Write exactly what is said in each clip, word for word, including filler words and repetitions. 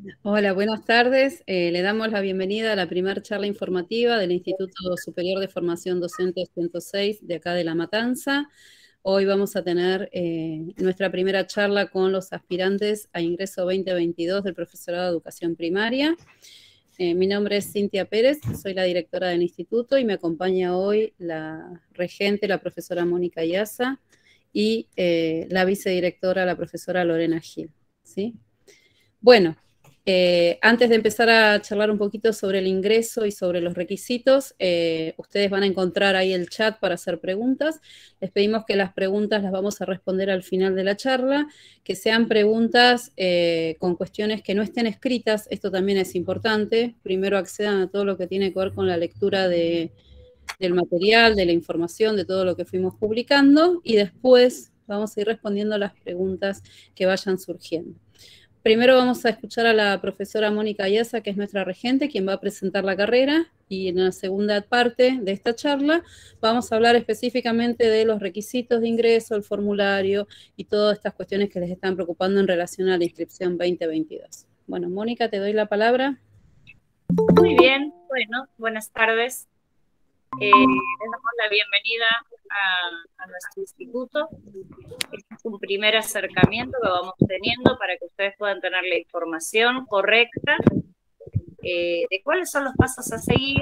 Hola, buenas tardes. Eh, le damos la bienvenida a la primera charla informativa del Instituto Superior de Formación Docente ciento seis de acá de La Matanza. Hoy vamos a tener eh, nuestra primera charla con los aspirantes a ingreso veinte veintidós del profesorado de educación primaria. Eh, mi nombre es Cintia Pérez, soy la directora del instituto y me acompaña hoy la regente, la profesora Mónica Iazza, y eh, la vicedirectora, la profesora Lorena Gil, ¿sí? Bueno, eh, antes de empezar a charlar un poquito sobre el ingreso y sobre los requisitos, eh, ustedes van a encontrar ahí el chat para hacer preguntas. Les pedimos que las preguntas las vamos a responder al final de la charla, que sean preguntas eh, con cuestiones que no estén escritas, esto también es importante. Primero accedan a todo lo que tiene que ver con la lectura de, del material, de la información, de todo lo que fuimos publicando, y después vamos a ir respondiendo a las preguntas que vayan surgiendo. Primero vamos a escuchar a la profesora Mónica Iazza, que es nuestra regente, quien va a presentar la carrera, y en la segunda parte de esta charla vamos a hablar específicamente de los requisitos de ingreso, el formulario y todas estas cuestiones que les están preocupando en relación a la inscripción veinte veintidós. Bueno, Mónica, te doy la palabra. Muy bien, bueno, buenas tardes. Eh, les damos la bienvenida a, a nuestro instituto. Este es un primer acercamiento que vamos teniendo para que ustedes puedan tener la información correcta eh, de cuáles son los pasos a seguir.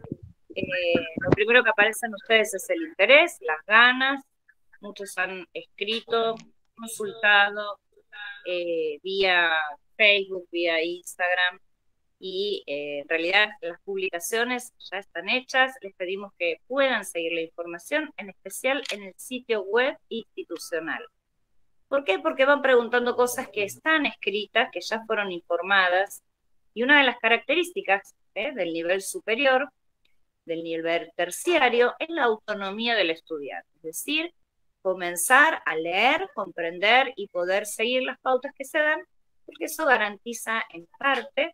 Eh, lo primero que aparece en ustedes es el interés, las ganas. Muchos han escrito, consultado eh, vía Facebook, vía Instagram. Y eh, en realidad las publicaciones ya están hechas. Les pedimos que puedan seguir la información, en especial en el sitio web institucional. ¿Por qué? Porque van preguntando cosas que están escritas, que ya fueron informadas, y una de las características ¿eh? del nivel superior, del nivel terciario, es la autonomía del estudiante, es decir, comenzar a leer, comprender y poder seguir las pautas que se dan, porque eso garantiza en parte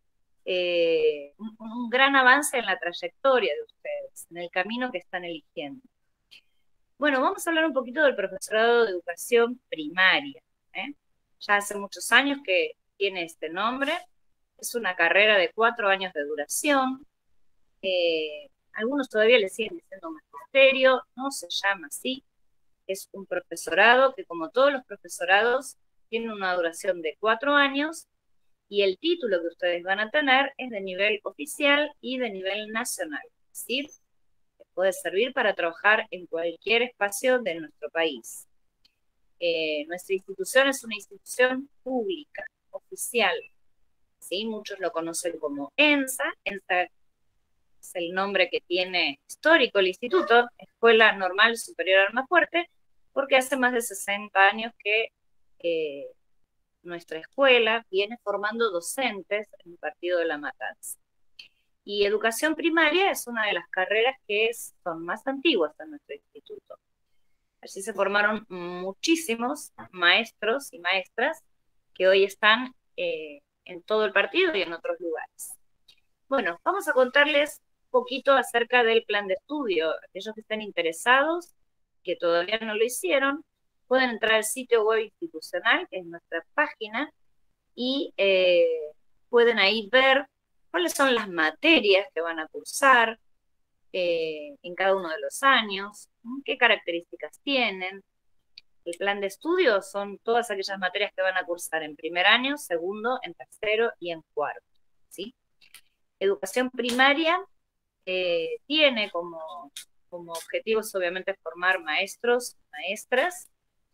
Eh, un, un gran avance en la trayectoria de ustedes, en el camino que están eligiendo. Bueno, vamos a hablar un poquito del profesorado de educación primaria. ¿eh? Ya hace muchos años que tiene este nombre. Es una carrera de cuatro años de duración. Eh, algunos todavía le siguen diciendo magisterio, no se llama así. Es un profesorado que, como todos los profesorados, tiene una duración de cuatro años. Y el título que ustedes van a tener es de nivel oficial y de nivel nacional. Es decir, puede servir para trabajar en cualquier espacio de nuestro país. Eh, nuestra institución es una institución pública, oficial. ¿sí? Muchos lo conocen como ENSA. ENSA es el nombre que tiene histórico el instituto, Escuela Normal Superior Almafuerte, porque hace más de sesenta años que eh, nuestra escuela viene formando docentes en el partido de La Matanza. Y educación primaria es una de las carreras que es, son más antiguas en nuestro instituto. Allí se formaron muchísimos maestros y maestras que hoy están eh, en todo el partido y en otros lugares. Bueno, vamos a contarles un poquito acerca del plan de estudio. Aquellos que estén interesados, que todavía no lo hicieron, pueden entrar al sitio web institucional, que es nuestra página, y eh, pueden ahí ver cuáles son las materias que van a cursar eh, en cada uno de los años, qué características tienen. El plan de estudio son todas aquellas materias que van a cursar en primer año, segundo, en tercero y en cuarto. ¿sí? Educación primaria eh, tiene como, como objetivos, obviamente, formar maestros, maestras,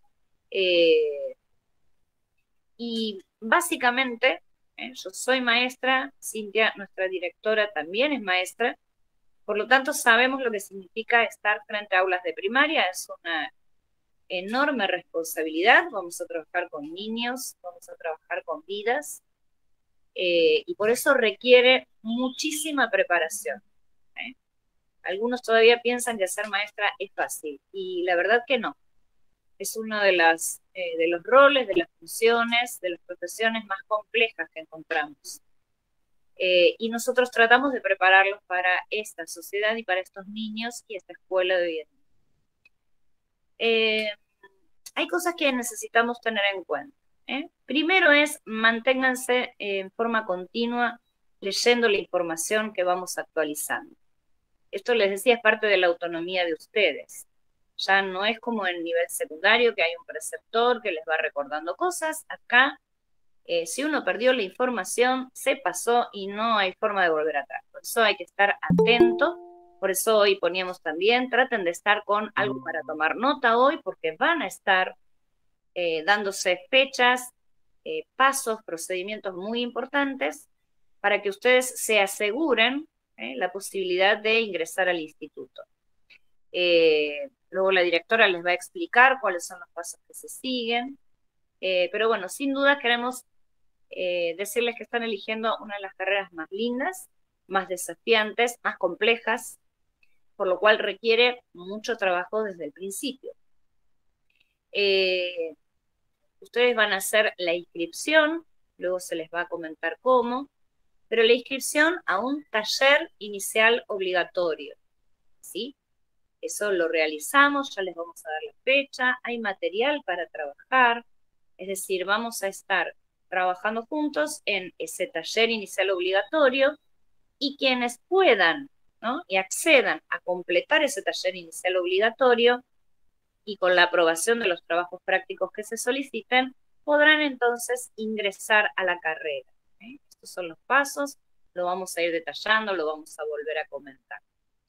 eh, y básicamente, ¿eh? yo soy maestra, Cintia, nuestra directora, también es maestra, por lo tanto sabemos lo que significa estar frente a aulas de primaria, es una enorme responsabilidad, vamos a trabajar con niños, vamos a trabajar con vidas, eh, y por eso requiere muchísima preparación. ¿eh? Algunos todavía piensan que ser maestra es fácil, y la verdad que no. Es uno de, las, eh, de los roles, de las funciones, de las profesiones más complejas que encontramos. Eh, y nosotros tratamos de prepararlos para esta sociedad y para estos niños y esta escuela de hoy en día. Eh, hay cosas que necesitamos tener en cuenta. ¿eh? Primero es manténganse en forma continua leyendo la información que vamos actualizando. Esto les decía, es parte de la autonomía de ustedes. Ya no es como en nivel secundario, que hay un preceptor que les va recordando cosas. Acá, eh, si uno perdió la información, se pasó y no hay forma de volver atrás. Por eso hay que estar atento. Por eso hoy poníamos también, traten de estar con algo para tomar nota hoy, porque van a estar eh, dándose fechas, eh, pasos, procedimientos muy importantes para que ustedes se aseguren eh, la posibilidad de ingresar al instituto. Eh, luego la directora les va a explicar cuáles son los pasos que se siguen, eh, pero bueno, sin duda queremos eh, decirles que están eligiendo una de las carreras más lindas, más desafiantes, más complejas, por lo cual requiere mucho trabajo desde el principio. Eh, ustedes van a hacer la inscripción, luego se les va a comentar cómo, pero la inscripción a un taller inicial obligatorio, ¿sí? Eso lo realizamos, ya les vamos a dar la fecha, hay material para trabajar, es decir, vamos a estar trabajando juntos en ese taller inicial obligatorio y quienes puedan, ¿no? Y accedan a completar ese taller inicial obligatorio y con la aprobación de los trabajos prácticos que se soliciten, podrán entonces ingresar a la carrera. ¿eh? Estos son los pasos, lo vamos a ir detallando, lo vamos a volver a comentar.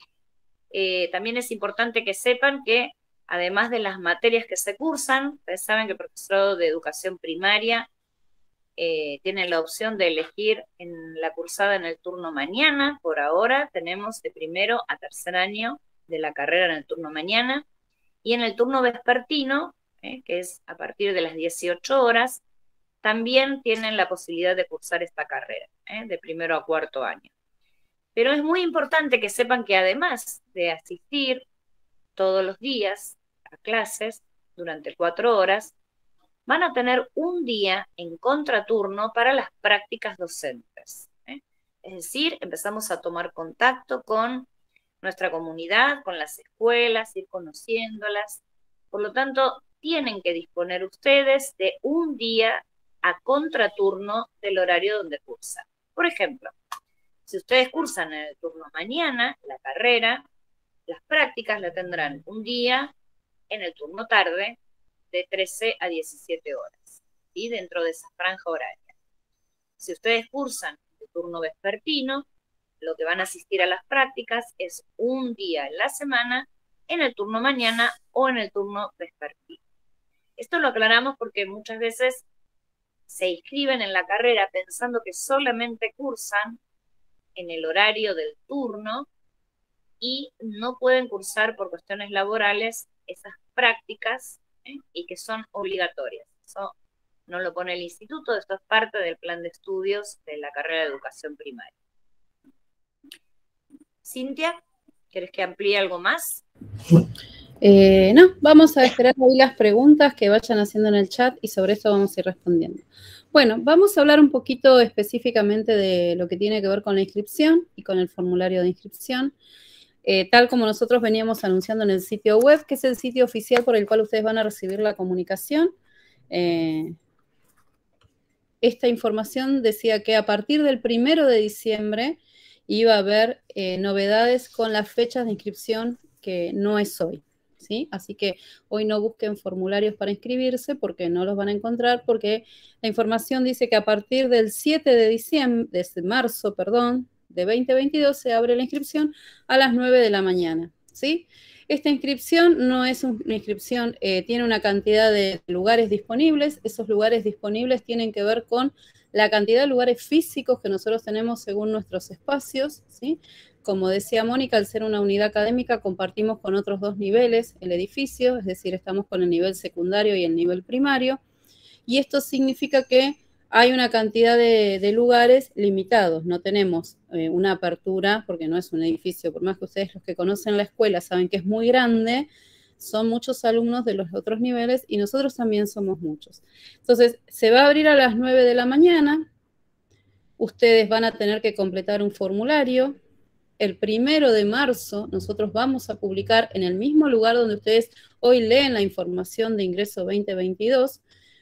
Eh, también es importante que sepan que, además de las materias que se cursan, ustedes saben que el profesorado de educación primaria eh, tiene la opción de elegir en la cursada en el turno mañana. Por ahora tenemos de primero a tercer año de la carrera en el turno mañana, y en el turno vespertino, eh, que es a partir de las dieciocho horas, también tienen la posibilidad de cursar esta carrera, eh, de primero a cuarto año. Pero es muy importante que sepan que además de asistir todos los días a clases durante cuatro horas, van a tener un día en contraturno para las prácticas docentes. ¿eh? Es decir, empezamos a tomar contacto con nuestra comunidad, con las escuelas, ir conociéndolas. Por lo tanto, tienen que disponer ustedes de un día a contraturno del horario donde cursan. Por ejemplo, si ustedes cursan en el turno mañana, la carrera, las prácticas la tendrán un día en el turno tarde, de trece a diecisiete horas, ¿sí? Dentro de esa franja horaria. Si ustedes cursan el turno vespertino, lo que van a asistir a las prácticas es un día en la semana en el turno mañana o en el turno vespertino. Esto lo aclaramos porque muchas veces se inscriben en la carrera pensando que solamente cursan en el horario del turno y no pueden cursar por cuestiones laborales esas prácticas ¿eh? y que son obligatorias. Eso no lo pone el instituto, esto es parte del plan de estudios de la carrera de educación primaria. Cintia, ¿quieres que amplíe algo más? Eh, no, vamos a esperar ahí las preguntas que vayan haciendo en el chat y sobre esto vamos a ir respondiendo. Bueno, vamos a hablar un poquito específicamente de lo que tiene que ver con la inscripción y con el formulario de inscripción, eh, tal como nosotros veníamos anunciando en el sitio web, que es el sitio oficial por el cual ustedes van a recibir la comunicación. Eh, esta información decía que a partir del primero de diciembre iba a haber eh, novedades con las fechas de inscripción, que no es hoy, ¿sí? Así que hoy no busquen formularios para inscribirse porque no los van a encontrar, porque la información dice que a partir del siete de diciembre, de marzo, perdón, de veinte veintidós se abre la inscripción a las nueve de la mañana, ¿sí? Esta inscripción no es una inscripción, eh, tiene una cantidad de lugares disponibles. Esos lugares disponibles tienen que ver con la cantidad de lugares físicos que nosotros tenemos según nuestros espacios, ¿sí? Como decía Mónica, al ser una unidad académica compartimos con otros dos niveles el edificio, es decir, estamos con el nivel secundario y el nivel primario, y esto significa que hay una cantidad de, de lugares limitados, no tenemos eh, una apertura, porque no es un edificio, por más que ustedes los que conocen la escuela saben que es muy grande, son muchos alumnos de los otros niveles y nosotros también somos muchos. Entonces, se va a abrir a las nueve de la mañana, ustedes van a tener que completar un formulario. El primero de marzo nosotros vamos a publicar en el mismo lugar donde ustedes hoy leen la información de ingreso veinte veintidós,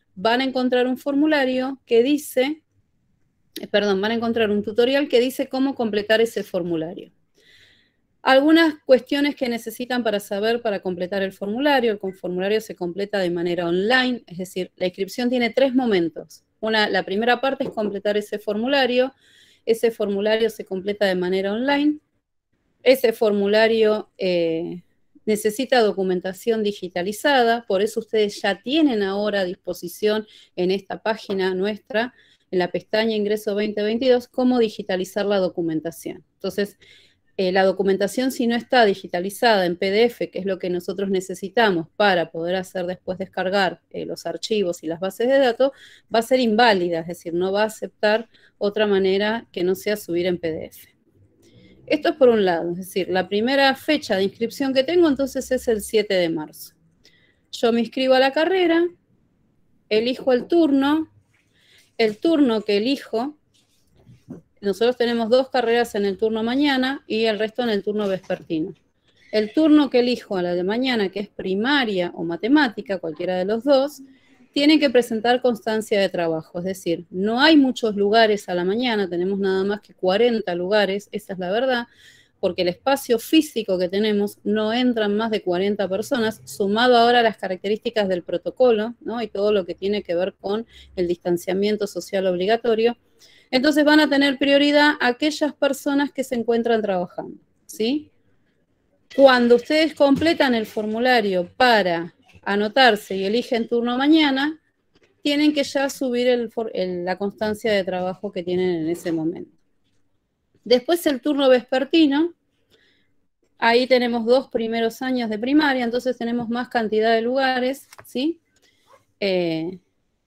van a encontrar un formulario que dice, perdón, van a encontrar un tutorial que dice cómo completar ese formulario. Algunas cuestiones que necesitan para saber para completar el formulario. El formulario se completa de manera online, es decir, la inscripción tiene tres momentos. Una, la primera parte es completar ese formulario. Ese formulario se completa de manera online. Ese formulario eh, necesita documentación digitalizada, por eso ustedes ya tienen ahora a disposición en esta página nuestra, en la pestaña Ingreso veinte veintidós, cómo digitalizar la documentación. Entonces, Eh, la documentación, si no está digitalizada en P D F, que es lo que nosotros necesitamos para poder hacer después descargar eh, los archivos y las bases de datos, va a ser inválida, es decir, no va a aceptar otra manera que no sea subir en P D F. Esto es por un lado, es decir, la primera fecha de inscripción que tengo entonces es el siete de marzo. Yo me inscribo a la carrera, elijo el turno, el turno que elijo. Nosotros tenemos dos carreras en el turno mañana y el resto en el turno vespertino. El turno que elijo a la de mañana, que es primaria o matemática, cualquiera de los dos, tiene que presentar constancia de trabajo. Es decir, no hay muchos lugares a la mañana, tenemos nada más que cuarenta lugares, esa es la verdad, porque el espacio físico que tenemos no entran más de cuarenta personas, sumado ahora a las características del protocolo, ¿no? Y todo lo que tiene que ver con el distanciamiento social obligatorio. Entonces van a tener prioridad aquellas personas que se encuentran trabajando, ¿sí? Cuando ustedes completan el formulario para anotarse y eligen turno mañana, tienen que ya subir el, el, la constancia de trabajo que tienen en ese momento. Después el turno vespertino, ahí tenemos dos primeros años de primaria, entonces tenemos más cantidad de lugares, ¿sí? Eh,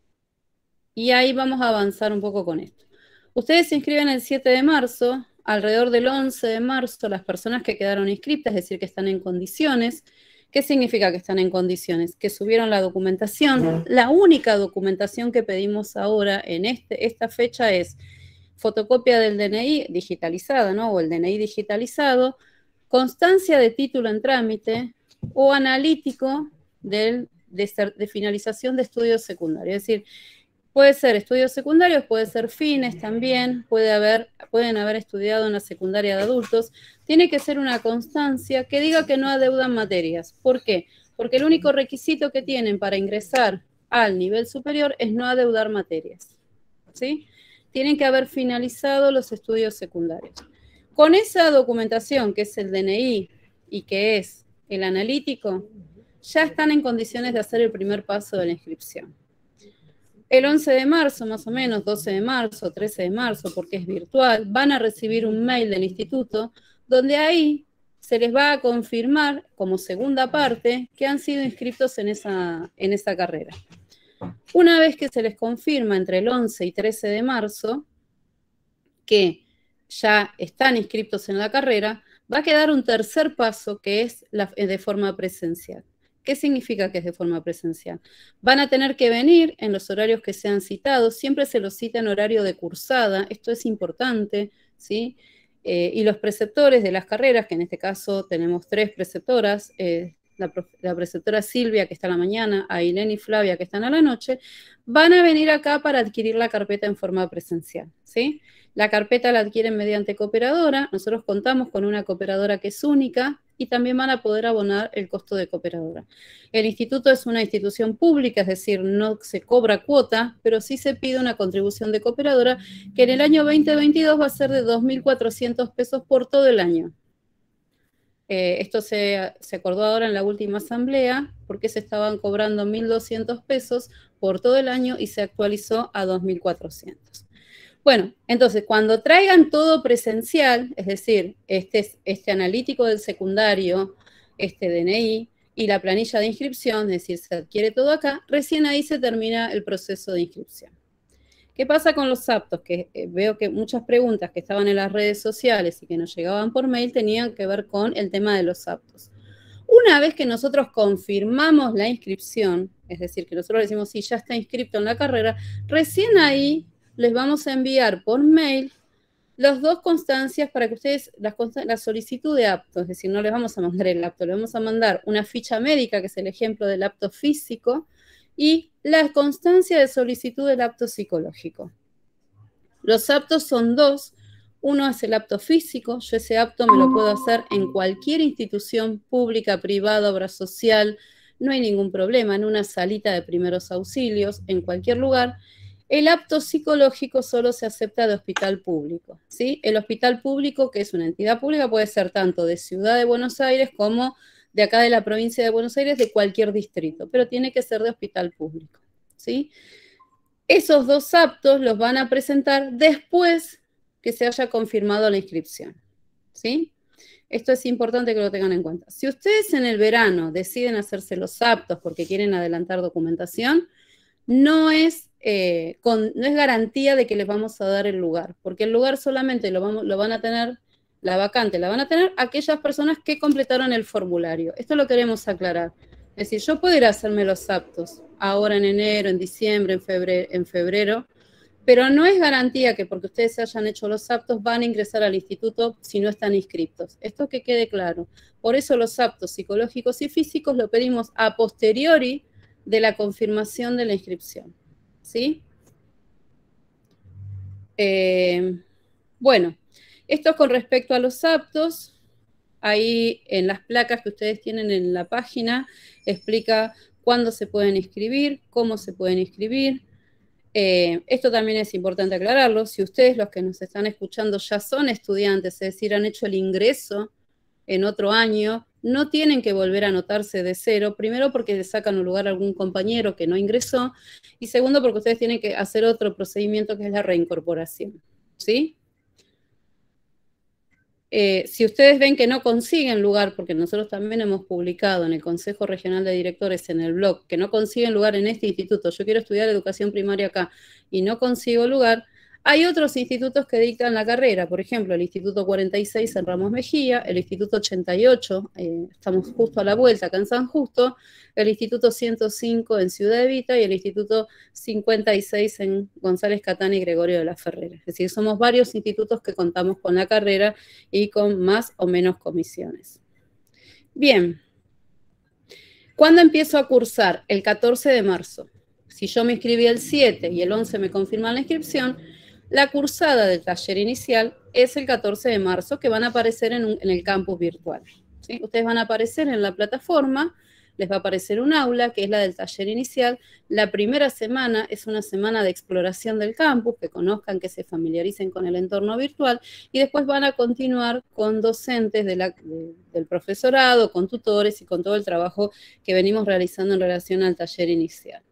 y ahí vamos a avanzar un poco con esto. Ustedes se inscriben el siete de marzo, alrededor del once de marzo, las personas que quedaron inscritas, es decir, que están en condiciones. ¿Qué significa que están en condiciones? Que subieron la documentación. La única documentación que pedimos ahora en este, esta fecha es fotocopia del D N I digitalizada, ¿no? O el D N I digitalizado, constancia de título en trámite o analítico del, de, de finalización de estudios secundarios. Es decir, puede ser estudios secundarios, puede ser fines también, puede haber, pueden haber estudiado en la secundaria de adultos. Tiene que ser una constancia que diga que no adeudan materias. ¿Por qué? Porque el único requisito que tienen para ingresar al nivel superior es no adeudar materias, ¿sí? Tienen que haber finalizado los estudios secundarios. Con esa documentación, que es el D N I y que es el analítico, ya están en condiciones de hacer el primer paso de la inscripción. El once de marzo, más o menos, doce de marzo, trece de marzo, porque es virtual, van a recibir un mail del instituto donde ahí se les va a confirmar como segunda parte que han sido inscritos en esa, en esa carrera. Una vez que se les confirma entre el once y trece de marzo que ya están inscritos en la carrera, va a quedar un tercer paso que es la, de forma presencial. ¿Qué significa que es de forma presencial? Van a tener que venir en los horarios que sean citados, siempre se los cita en horario de cursada, esto es importante, ¿sí? Eh, y los preceptores de las carreras, que en este caso tenemos tres preceptoras, eh, la, la preceptora Silvia, que está a la mañana, Ailén y Flavia, que están a la noche, van a venir acá para adquirir la carpeta en forma presencial, ¿sí? La carpeta la adquieren mediante cooperadora, nosotros contamos con una cooperadora que es única y también van a poder abonar el costo de cooperadora. El instituto es una institución pública, es decir, no se cobra cuota, pero sí se pide una contribución de cooperadora que en el año veinte veintidós va a ser de dos mil cuatrocientos pesos por todo el año. Eh, esto se, se acordó ahora en la última asamblea porque se estaban cobrando mil doscientos pesos por todo el año y se actualizó a dos mil cuatrocientos. Bueno, entonces, cuando traigan todo presencial, es decir, este, este analítico del secundario, este D N I y la planilla de inscripción, es decir, se adquiere todo acá, recién ahí se termina el proceso de inscripción. ¿Qué pasa con los aptos? Que eh, veo que muchas preguntas que estaban en las redes sociales y que nos llegaban por mail tenían que ver con el tema de los aptos. Una vez que nosotros confirmamos la inscripción, es decir, que nosotros decimos, sí, ya está inscrito en la carrera, recién ahí les vamos a enviar por mail las dos constancias para que ustedes, la, la solicitud de apto, es decir, no les vamos a mandar el apto, les vamos a mandar una ficha médica, que es el ejemplo del apto físico, y la constancia de solicitud del apto psicológico. Los aptos son dos. Uno es el apto físico. Yo ese apto me lo puedo hacer en cualquier institución pública, privada, obra social. No hay ningún problema, en una salita de primeros auxilios, en cualquier lugar. El apto psicológico solo se acepta de hospital público, ¿sí? El hospital público, que es una entidad pública, puede ser tanto de Ciudad de Buenos Aires como de acá de la provincia de Buenos Aires, de cualquier distrito, pero tiene que ser de hospital público, ¿sí? Esos dos aptos los van a presentar después que se haya confirmado la inscripción, ¿sí? Esto es importante que lo tengan en cuenta. Si ustedes en el verano deciden hacerse los aptos porque quieren adelantar documentación, no es, eh, con, no es garantía de que les vamos a dar el lugar, porque el lugar solamente lo, vamos, lo van a tener, la vacante la van a tener aquellas personas que completaron el formulario. Esto lo queremos aclarar. Es decir, yo puedo ir a hacerme los aptos ahora en enero, en diciembre, en febrero, en febrero, pero no es garantía que porque ustedes hayan hecho los aptos van a ingresar al instituto si no están inscritos. Esto que quede claro. Por eso los aptos psicológicos y físicos lo pedimos a posteriori de la confirmación de la inscripción, ¿sí? Eh, bueno, esto es con respecto a los aptos. Ahí en las placas que ustedes tienen en la página explica cuándo se pueden inscribir, cómo se pueden inscribir. Eh, esto también es importante aclararlo. Si ustedes, los que nos están escuchando, ya son estudiantes, es decir, han hecho el ingreso en otro año, no tienen que volver a anotarse de cero, primero porque le sacan un lugar a algún compañero que no ingresó, y segundo porque ustedes tienen que hacer otro procedimiento que es la reincorporación, ¿sí? Eh, si ustedes ven que no consiguen lugar, porque nosotros también hemos publicado en el Consejo Regional de Directores, en el blog, que no consiguen lugar en este instituto, yo quiero estudiar educación primaria acá y no consigo lugar, hay otros institutos que dictan la carrera, por ejemplo, el Instituto cuarenta y seis en Ramos Mejía, el Instituto ochenta y ocho, eh, estamos justo a la vuelta acá en San Justo, el Instituto ciento cinco en Ciudad Evita y el Instituto cincuenta y seis en González Catán y Gregorio de la Ferrera. Es decir, somos varios institutos que contamos con la carrera y con más o menos comisiones. Bien, ¿cuándo empiezo a cursar? El catorce de marzo. Si yo me inscribí el siete y el once me confirman la inscripción, la cursada del taller inicial es el catorce de marzo, que van a aparecer en, un, en el campus virtual, ¿sí? Ustedes van a aparecer en la plataforma, les va a aparecer un aula, que es la del taller inicial. La primera semana es una semana de exploración del campus, que conozcan, que se familiaricen con el entorno virtual, y después van a continuar con docentes de la, de, del profesorado, con tutores y con todo el trabajo que venimos realizando en relación al taller inicial.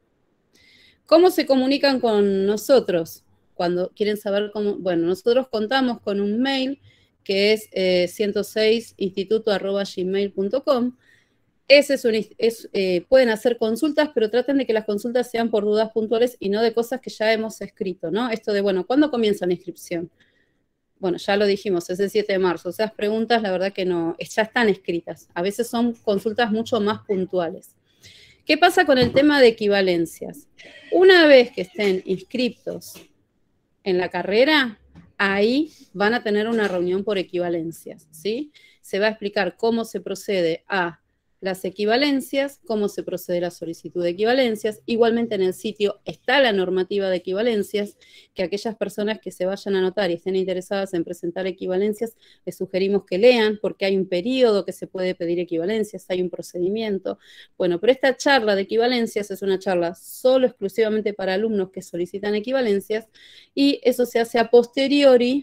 ¿Cómo se comunican con nosotros? Cuando quieren saber cómo, bueno, nosotros contamos con un mail que es eh, ciento seis instituto arroba gmail punto com. Ese es un, es, eh, pueden hacer consultas, pero traten de que las consultas sean por dudas puntuales y no de cosas que ya hemos escrito, ¿no? Esto de, bueno, ¿cuándo comienza la inscripción? Bueno, ya lo dijimos, es el siete de marzo. Esas preguntas, la verdad que no, ya están escritas. A veces son consultas mucho más puntuales. ¿Qué pasa con el tema de equivalencias? Una vez que estén inscriptos en la carrera, ahí van a tener una reunión por equivalencias, ¿sí? Se va a explicar cómo se procede a las equivalencias, cómo se procede a la solicitud de equivalencias. Igualmente en el sitio está la normativa de equivalencias, que aquellas personas que se vayan a anotar y estén interesadas en presentar equivalencias, les sugerimos que lean, porque hay un periodo que se puede pedir equivalencias, hay un procedimiento. Bueno, pero esta charla de equivalencias es una charla solo exclusivamente para alumnos que solicitan equivalencias, y eso se hace a posteriori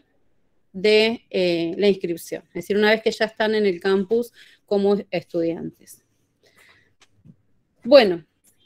de eh, la inscripción, es decir, una vez que ya están en el campus como estudiantes. Bueno,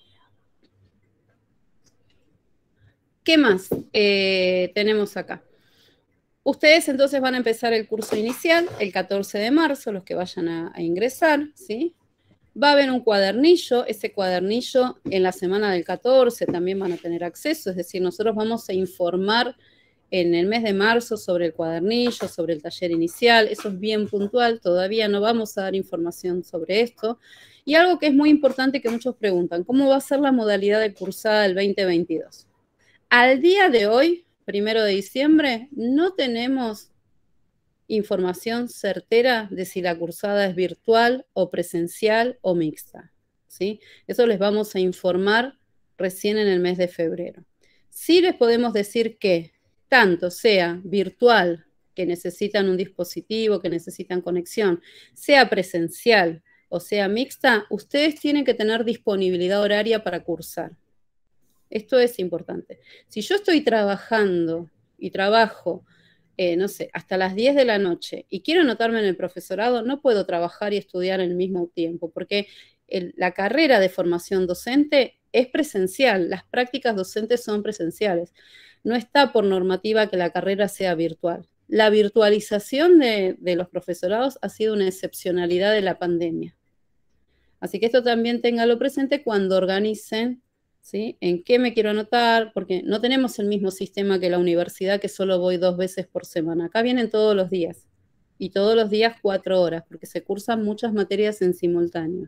¿qué más eh, tenemos acá? Ustedes entonces van a empezar el curso inicial el catorce de marzo, los que vayan a, a ingresar, ¿sí? Va a haber un cuadernillo, ese cuadernillo en la semana del catorce también van a tener acceso, es decir, nosotros vamos a informar en el mes de marzo sobre el cuadernillo, sobre el taller inicial, eso es bien puntual, todavía no vamos a dar información sobre esto. Y algo que es muy importante que muchos preguntan, ¿cómo va a ser la modalidad de cursada del veinte veintidós? Al día de hoy, primero de diciembre, no tenemos información certera de si la cursada es virtual o presencial o mixta, ¿sí? Eso les vamos a informar recién en el mes de febrero. Sí les podemos decir que tanto sea virtual, que necesitan un dispositivo, que necesitan conexión, sea presencial o sea mixta, ustedes tienen que tener disponibilidad horaria para cursar. Esto es importante. Si yo estoy trabajando y trabajo, eh, no sé, hasta las diez de la noche y quiero anotarme en el profesorado, no puedo trabajar y estudiar al mismo tiempo, porque el, la carrera de formación docente es presencial, las prácticas docentes son presenciales. No está por normativa que la carrera sea virtual. La virtualización de, de los profesorados ha sido una excepcionalidad de la pandemia. Así que esto también téngalo presente cuando organicen, ¿sí? En qué me quiero anotar, porque no tenemos el mismo sistema que la universidad, que solo voy dos veces por semana. Acá vienen todos los días, y todos los días cuatro horas, porque se cursan muchas materias en simultáneo.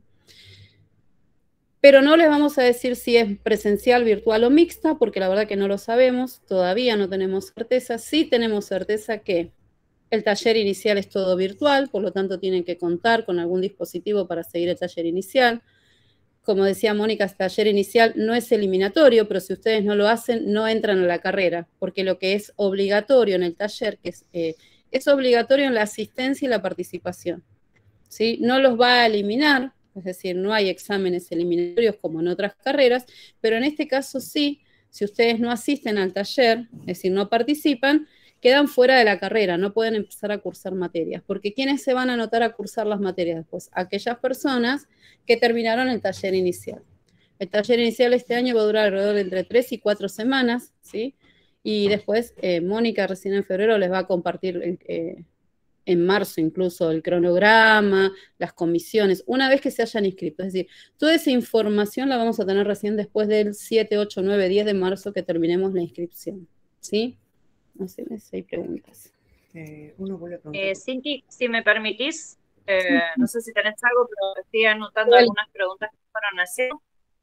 Pero no les vamos a decir si es presencial, virtual o mixta, porque la verdad que no lo sabemos, todavía no tenemos certeza. Sí tenemos certeza que el taller inicial es todo virtual, por lo tanto tienen que contar con algún dispositivo para seguir el taller inicial. Como decía Mónica, el taller inicial no es eliminatorio, pero si ustedes no lo hacen, no entran a la carrera, porque lo que es obligatorio en el taller, que es, eh, es obligatorio en la asistencia y la participación, ¿sí? No los va a eliminar, es decir, no hay exámenes eliminatorios como en otras carreras, pero en este caso sí, si ustedes no asisten al taller, es decir, no participan, quedan fuera de la carrera, no pueden empezar a cursar materias, porque ¿quiénes se van a anotar a cursar las materias después? Aquellas personas que terminaron el taller inicial. El taller inicial este año va a durar alrededor de entre tres y cuatro semanas, ¿sí? Y después eh, Mónica recién en febrero les va a compartir eh, en marzo incluso el cronograma, las comisiones, una vez que se hayan inscrito. Es decir, toda esa información la vamos a tener recién después del siete, ocho, nueve, diez de marzo que terminemos la inscripción, ¿sí? No sé si hay preguntas. Eh, uno vuelve a preguntar. Eh, Cinti, si me permitís, eh, no sé si tenés algo, pero estoy anotando Vale. algunas preguntas que fueron haciendo.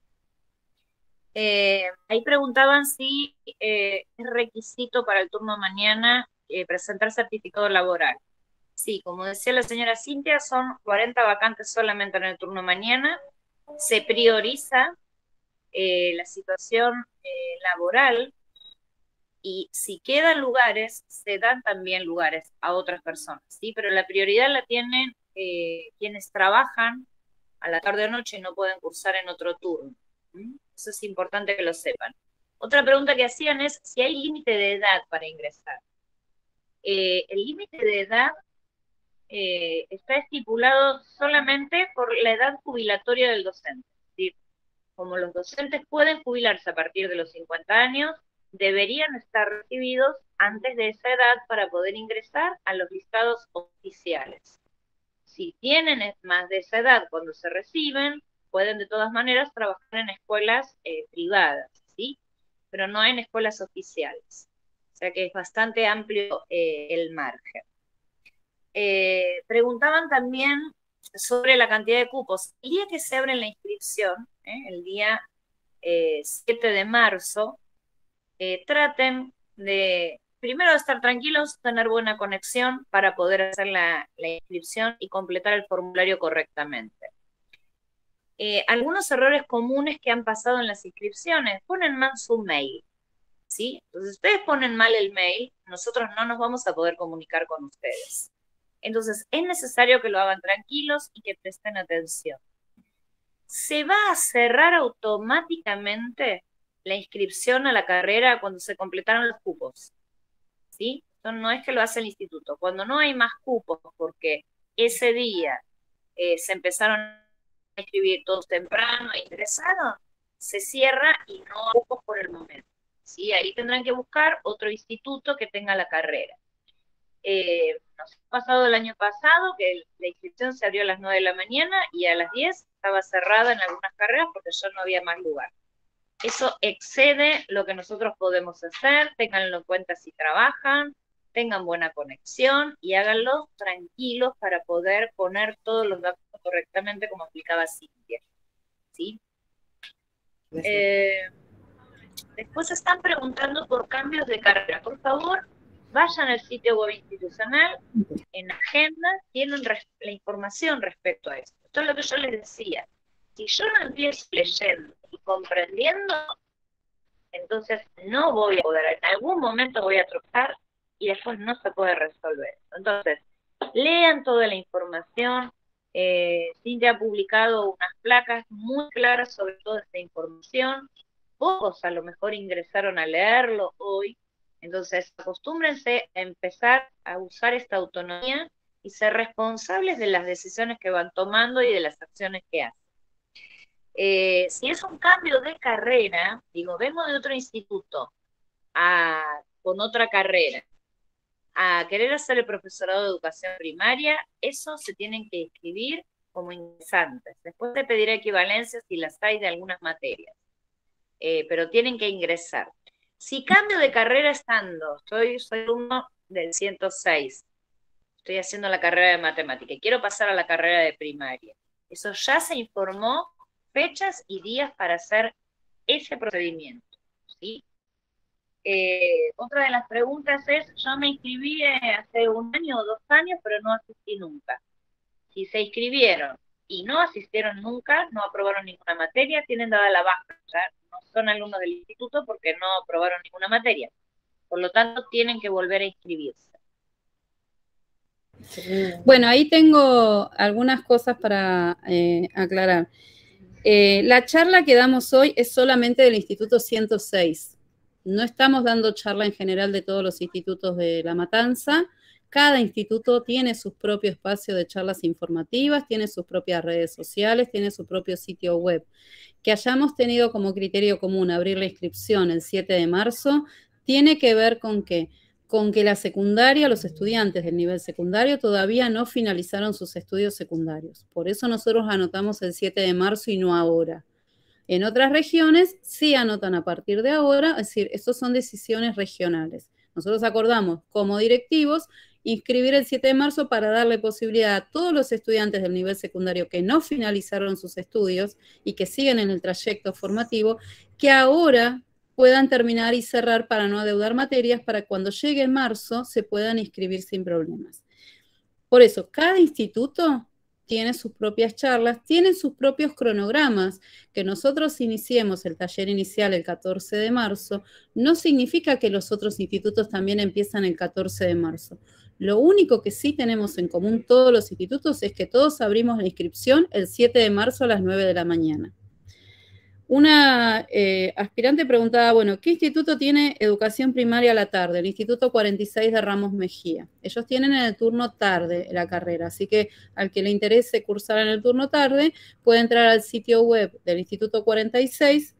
Eh, ahí preguntaban si eh, es requisito para el turno mañana eh, presentar certificado laboral. Sí, como decía la señora Cintia, son cuarenta vacantes solamente en el turno mañana. Se prioriza eh, la situación eh, laboral y si quedan lugares, se dan también lugares a otras personas, ¿sí? Pero la prioridad la tienen eh, quienes trabajan a la tarde o noche y no pueden cursar en otro turno. ¿Mm? Eso es importante que lo sepan. Otra pregunta que hacían es si hay límite de edad para ingresar. Eh, el límite de edad Eh, está estipulado solamente por la edad jubilatoria del docente. Es decir, como los docentes pueden jubilarse a partir de los cincuenta años, deberían estar recibidos antes de esa edad para poder ingresar a los listados oficiales. Si tienen más de esa edad cuando se reciben, pueden de todas maneras trabajar en escuelas eh, privadas, ¿sí? Pero no en escuelas oficiales. O sea que es bastante amplio eh, el margen. Eh, preguntaban también sobre la cantidad de cupos. El día que se abre la inscripción, ¿eh? el día eh, siete de marzo, eh, traten de, primero de estar tranquilos, tener buena conexión para poder hacer la, la inscripción y completar el formulario correctamente. Eh, algunos errores comunes que han pasado en las inscripciones: ponen mal su mail, ¿sí? Entonces, ustedes ponen mal el mail, nosotros no nos vamos a poder comunicar con ustedes. Entonces, es necesario que lo hagan tranquilos y que presten atención. Se va a cerrar automáticamente la inscripción a la carrera cuando se completaron los cupos, ¿sí? Entonces, no es que lo hace el instituto. Cuando no hay más cupos, porque ese día eh, se empezaron a inscribir todos temprano e ingresaron, se cierra y no hay cupos por el momento, ¿sí? Ahí tendrán que buscar otro instituto que tenga la carrera. Eh, nos ha pasado el año pasado que la inscripción se abrió a las nueve de la mañana y a las diez estaba cerrada en algunas carreras porque ya no había más lugar. Eso excede lo que nosotros podemos hacer. Ténganlo en cuenta si trabajan, tengan buena conexión y háganlo tranquilos para poder poner todos los datos correctamente, como explicaba Cintia, ¿sí? Eh, después están preguntando por cambios de carrera. Por favor, vayan al sitio web institucional, en agenda, tienen la información respecto a esto. Esto es lo que yo les decía. Si yo no empiezo leyendo y comprendiendo, entonces no voy a poder, en algún momento voy a tropezar y después no se puede resolver. Entonces, lean toda la información. Eh, Cintia ha publicado unas placas muy claras sobre toda esta información. Pocos a lo mejor ingresaron a leerlo hoy. Entonces, acostúmbrense a empezar a usar esta autonomía y ser responsables de las decisiones que van tomando y de las acciones que hacen. Eh, si es un cambio de carrera, digo, vengo de otro instituto a, con otra carrera, a querer hacer el profesorado de educación primaria, eso se tienen que inscribir como ingresantes. Después te pediré equivalencias si las hay de algunas materias, eh, pero tienen que ingresar. Si cambio de carrera estando, soy, soy alumno del ciento seis, estoy haciendo la carrera de matemática y quiero pasar a la carrera de primaria, eso ya se informó fechas y días para hacer ese procedimiento, ¿sí? Eh, otra de las preguntas es, yo me inscribí hace un año o dos años, pero no asistí nunca. Si se inscribieron y no asistieron nunca, no aprobaron ninguna materia, tienen dada la baja, o sea, no son alumnos del instituto porque no aprobaron ninguna materia. Por lo tanto, tienen que volver a inscribirse. Bueno, ahí tengo algunas cosas para eh, aclarar. Eh, la charla que damos hoy es solamente del Instituto ciento seis. No estamos dando charla en general de todos los institutos de La Matanza. Cada instituto tiene su propio espacio de charlas informativas, tiene sus propias redes sociales, tiene su propio sitio web. Que hayamos tenido como criterio común abrir la inscripción el siete de marzo, tiene que ver con que, con que la secundaria, los estudiantes del nivel secundario todavía no finalizaron sus estudios secundarios. Por eso nosotros anotamos el siete de marzo y no ahora. En otras regiones sí anotan a partir de ahora, es decir, estas son decisiones regionales. Nosotros acordamos como directivos inscribir el siete de marzo para darle posibilidad a todos los estudiantes del nivel secundario que no finalizaron sus estudios y que siguen en el trayecto formativo, que ahora puedan terminar y cerrar para no adeudar materias, para cuando llegue marzo se puedan inscribir sin problemas. Por eso, cada instituto tiene sus propias charlas, tiene sus propios cronogramas. Que nosotros iniciemos el taller inicial el catorce de marzo, no significa que los otros institutos también empiezan el catorce de marzo. Lo único que sí tenemos en común todos los institutos es que todos abrimos la inscripción el siete de marzo a las nueve de la mañana. Una eh, aspirante preguntaba, bueno, ¿qué instituto tiene educación primaria a la tarde? El Instituto cuarenta y seis de Ramos Mejía. Ellos tienen en el turno tarde la carrera, así que al que le interese cursar en el turno tarde, puede entrar al sitio web del Instituto cuarenta y seis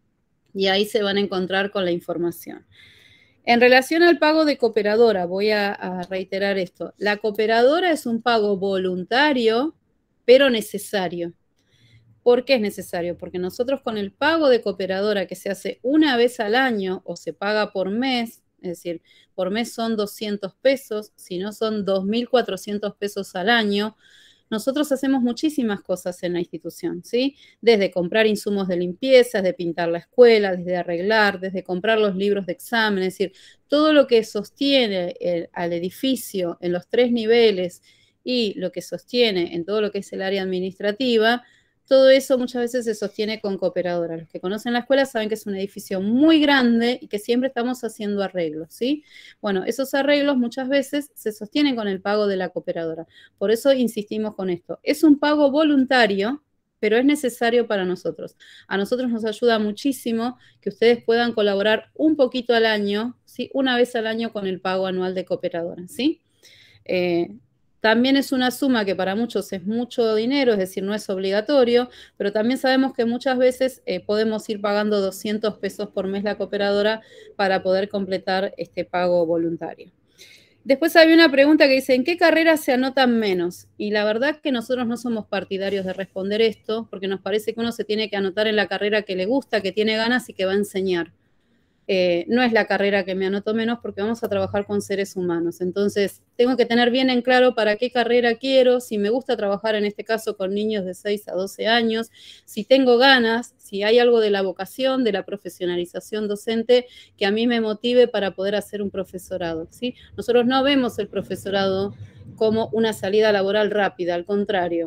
y ahí se van a encontrar con la información. En relación al pago de cooperadora, voy a, a reiterar esto. La cooperadora es un pago voluntario, pero necesario. ¿Por qué es necesario? Porque nosotros con el pago de cooperadora que se hace una vez al año o se paga por mes, es decir, por mes son doscientos pesos, si no son dos mil cuatrocientos pesos al año, nosotros hacemos muchísimas cosas en la institución, ¿sí? Desde comprar insumos de limpieza, desde pintar la escuela, desde arreglar, desde comprar los libros de examen, es decir, todo lo que sostiene el, al edificio en los tres niveles y lo que sostiene en todo lo que es el área administrativa, todo eso muchas veces se sostiene con cooperadora. Los que conocen la escuela saben que es un edificio muy grande y que siempre estamos haciendo arreglos, ¿sí? Bueno, esos arreglos muchas veces se sostienen con el pago de la cooperadora. Por eso insistimos con esto. Es un pago voluntario, pero es necesario para nosotros. A nosotros nos ayuda muchísimo que ustedes puedan colaborar un poquito al año, ¿sí? Una vez al año con el pago anual de cooperadora, ¿sí? Eh, También es una suma que para muchos es mucho dinero, es decir, no es obligatorio, pero también sabemos que muchas veces eh, podemos ir pagando doscientos pesos por mes la cooperadora para poder completar este pago voluntario. Después había una pregunta que dice, ¿en qué carreras se anotan menos? Y la verdad es que nosotros no somos partidarios de responder esto, porque nos parece que uno se tiene que anotar en la carrera que le gusta, que tiene ganas y que va a enseñar. Eh, no es la carrera que me anoto menos porque vamos a trabajar con seres humanos. Entonces, tengo que tener bien en claro para qué carrera quiero, si me gusta trabajar en este caso con niños de seis a doce años, si tengo ganas, si hay algo de la vocación, de la profesionalización docente que a mí me motive para poder hacer un profesorado, ¿sí? Nosotros no vemos el profesorado como una salida laboral rápida, al contrario.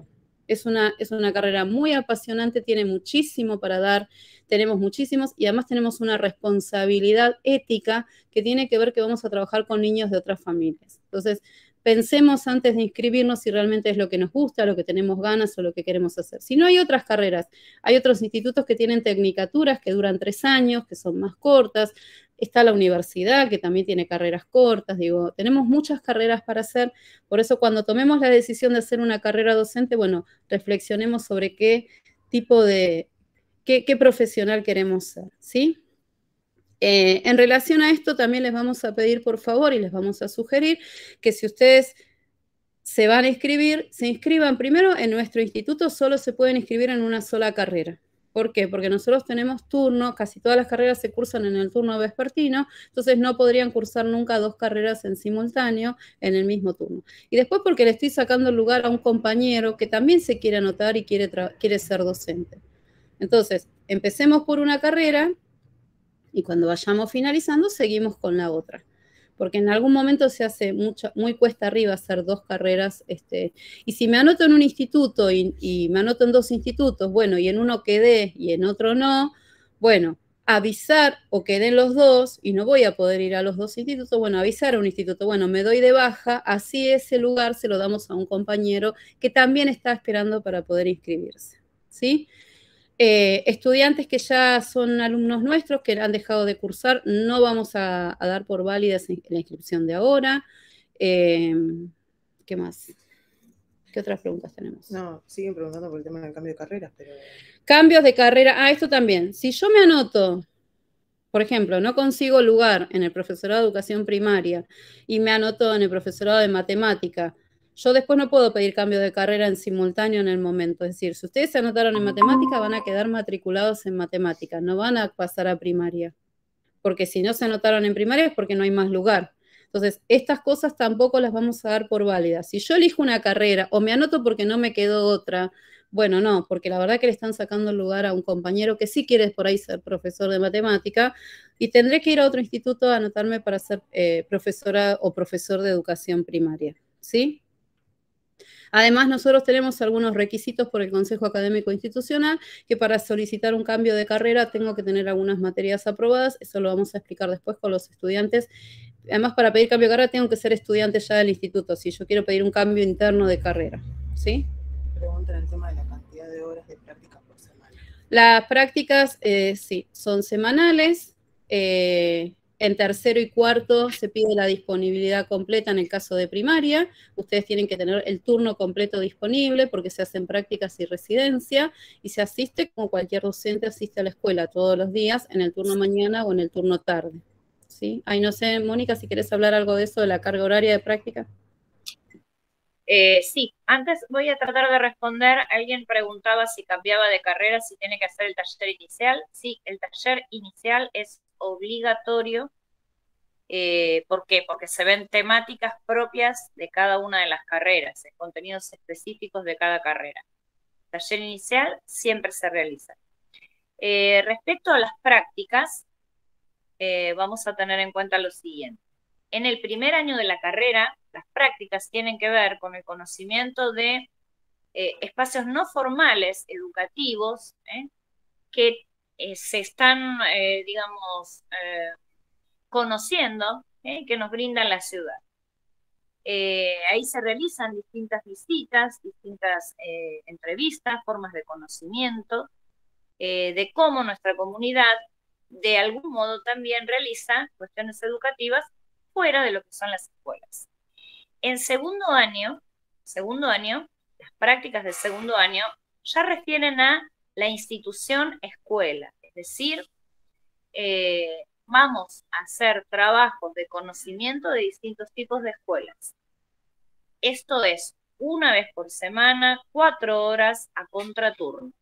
Es una, es una carrera muy apasionante, tiene muchísimo para dar, tenemos muchísimos y además tenemos una responsabilidad ética que tiene que ver que vamos a trabajar con niños de otras familias. Entonces, pensemos antes de inscribirnos si realmente es lo que nos gusta, lo que tenemos ganas o lo que queremos hacer. Si no, hay otras carreras, hay otros institutos que tienen tecnicaturas que duran tres años, que son más cortas. Está la universidad, que también tiene carreras cortas. Digo, tenemos muchas carreras para hacer. Por eso, cuando tomemos la decisión de hacer una carrera docente, bueno, reflexionemos sobre qué tipo de, qué, qué profesional queremos ser, ¿sí? Eh, en relación a esto, también les vamos a pedir, por favor, y les vamos a sugerir que si ustedes se van a inscribir, se inscriban primero en nuestro instituto, solo se pueden inscribir en una sola carrera. ¿Por qué? Porque nosotros tenemos turno, casi todas las carreras se cursan en el turno vespertino, entonces no podrían cursar nunca dos carreras en simultáneo en el mismo turno. Y después porque le estoy sacando el lugar a un compañero que también se quiere anotar y quiere, quiere ser docente. Entonces, empecemos por una carrera y cuando vayamos finalizando seguimos con la otra. Porque en algún momento se hace mucho, muy cuesta arriba hacer dos carreras. Este, y si me anoto en un instituto y, y me anoto en dos institutos, bueno, y en uno quedé y en otro no, bueno, avisar o quedé en los dos y no voy a poder ir a los dos institutos, bueno, avisar a un instituto, bueno, me doy de baja, así ese lugar se lo damos a un compañero que también está esperando para poder inscribirse, ¿sí? Eh, estudiantes que ya son alumnos nuestros, que han dejado de cursar, no vamos a, a dar por válida la inscripción de ahora. Eh, ¿Qué más? ¿Qué otras preguntas tenemos? No, siguen preguntando por el tema del cambio de carreras, pero... Cambios de carrera. Ah, esto también. Si yo me anoto, por ejemplo, no consigo lugar en el profesorado de educación primaria y me anoto en el profesorado de matemática, yo después no puedo pedir cambio de carrera en simultáneo en el momento. Es decir, si ustedes se anotaron en matemática, van a quedar matriculados en matemática, no van a pasar a primaria. Porque si no se anotaron en primaria es porque no hay más lugar. Entonces, estas cosas tampoco las vamos a dar por válidas. Si yo elijo una carrera o me anoto porque no me quedó otra, bueno, no, porque la verdad que le están sacando el lugar a un compañero que sí quiere por ahí ser profesor de matemática y tendré que ir a otro instituto a anotarme para ser eh, profesora o profesor de educación primaria, ¿sí? Además, nosotros tenemos algunos requisitos por el Consejo Académico Institucional, que para solicitar un cambio de carrera tengo que tener algunas materias aprobadas, eso lo vamos a explicar después con los estudiantes. Además, para pedir cambio de carrera tengo que ser estudiante ya del instituto, si yo quiero pedir un cambio interno de carrera, ¿sí? Preguntan el tema de la cantidad de horas de práctica por semana. Las prácticas, eh, sí, son semanales. Eh, en tercero y cuarto se pide la disponibilidad completa en el caso de primaria. Ustedes tienen que tener el turno completo disponible porque se hacen prácticas y residencia y se asiste como cualquier docente asiste a la escuela todos los días en el turno mañana o en el turno tarde, ¿sí? Ahí no sé, Mónica, si querés hablar algo de eso, de la carga horaria de práctica. Eh, sí, antes voy a tratar de responder. Alguien preguntaba si cambiaba de carrera, si tiene que hacer el taller inicial. Sí, el taller inicial es obligatorio. Eh, ¿Por qué? Porque se ven temáticas propias de cada una de las carreras, contenidos específicos de cada carrera. El taller inicial siempre se realiza. Eh, respecto a las prácticas, eh, vamos a tener en cuenta lo siguiente. En el primer año de la carrera, las prácticas tienen que ver con el conocimiento de eh, espacios no formales educativos ¿eh? que eh, se están, eh, digamos, eh, conociendo, ¿eh? que nos brinda la ciudad. Eh, ahí se realizan distintas visitas, distintas eh, entrevistas, formas de conocimiento, eh, de cómo nuestra comunidad de algún modo también realiza cuestiones educativas fuera de lo que son las escuelas. En segundo año, segundo año, las prácticas de segundo año ya refieren a la institución escuela, es decir, eh, vamos a hacer trabajos de conocimiento de distintos tipos de escuelas. Esto es una vez por semana, cuatro horas a contraturno.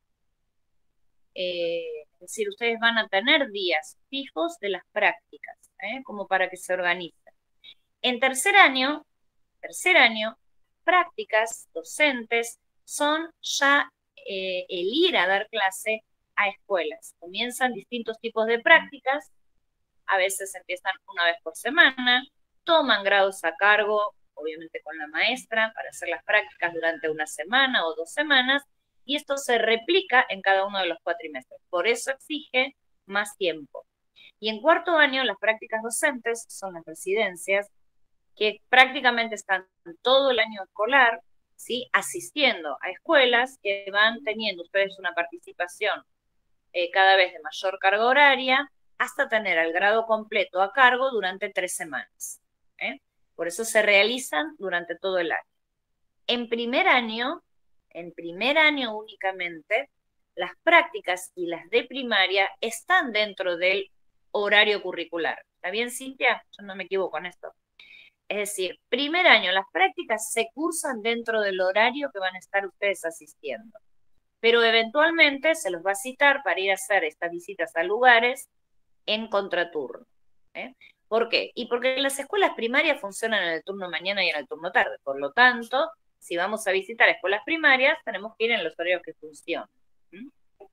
Eh, es decir, ustedes van a tener días fijos de las prácticas, ¿eh? como para que se organicen. En tercer año, tercer año, prácticas docentes son ya eh, el ir a dar clase a escuelas. Comienzan distintos tipos de prácticas, a veces empiezan una vez por semana, toman grados a cargo obviamente con la maestra, para hacer las prácticas durante una semana o dos semanas, y esto se replica en cada uno de los cuatrimestres. Por eso exige más tiempo. Y en cuarto año, las prácticas docentes son las residencias, que prácticamente están todo el año escolar, ¿sí?, asistiendo a escuelas que van teniendo ustedes una participación eh, cada vez de mayor carga horaria, hasta tener el grado completo a cargo durante tres semanas. ¿eh? Por eso se realizan durante todo el año. En primer año, en primer año únicamente, las prácticas y las de primaria están dentro del horario curricular. ¿Está bien, Cintia? Yo no me equivoco en esto. Es decir, primer año, las prácticas se cursan dentro del horario que van a estar ustedes asistiendo. Pero eventualmente se los va a citar para ir a hacer estas visitas a lugares en contraturno. ¿eh? ¿Por qué? Y porque las escuelas primarias funcionan en el turno mañana y en el turno tarde. Por lo tanto, si vamos a visitar escuelas primarias, tenemos que ir en los horarios que funcionan. ¿Mm?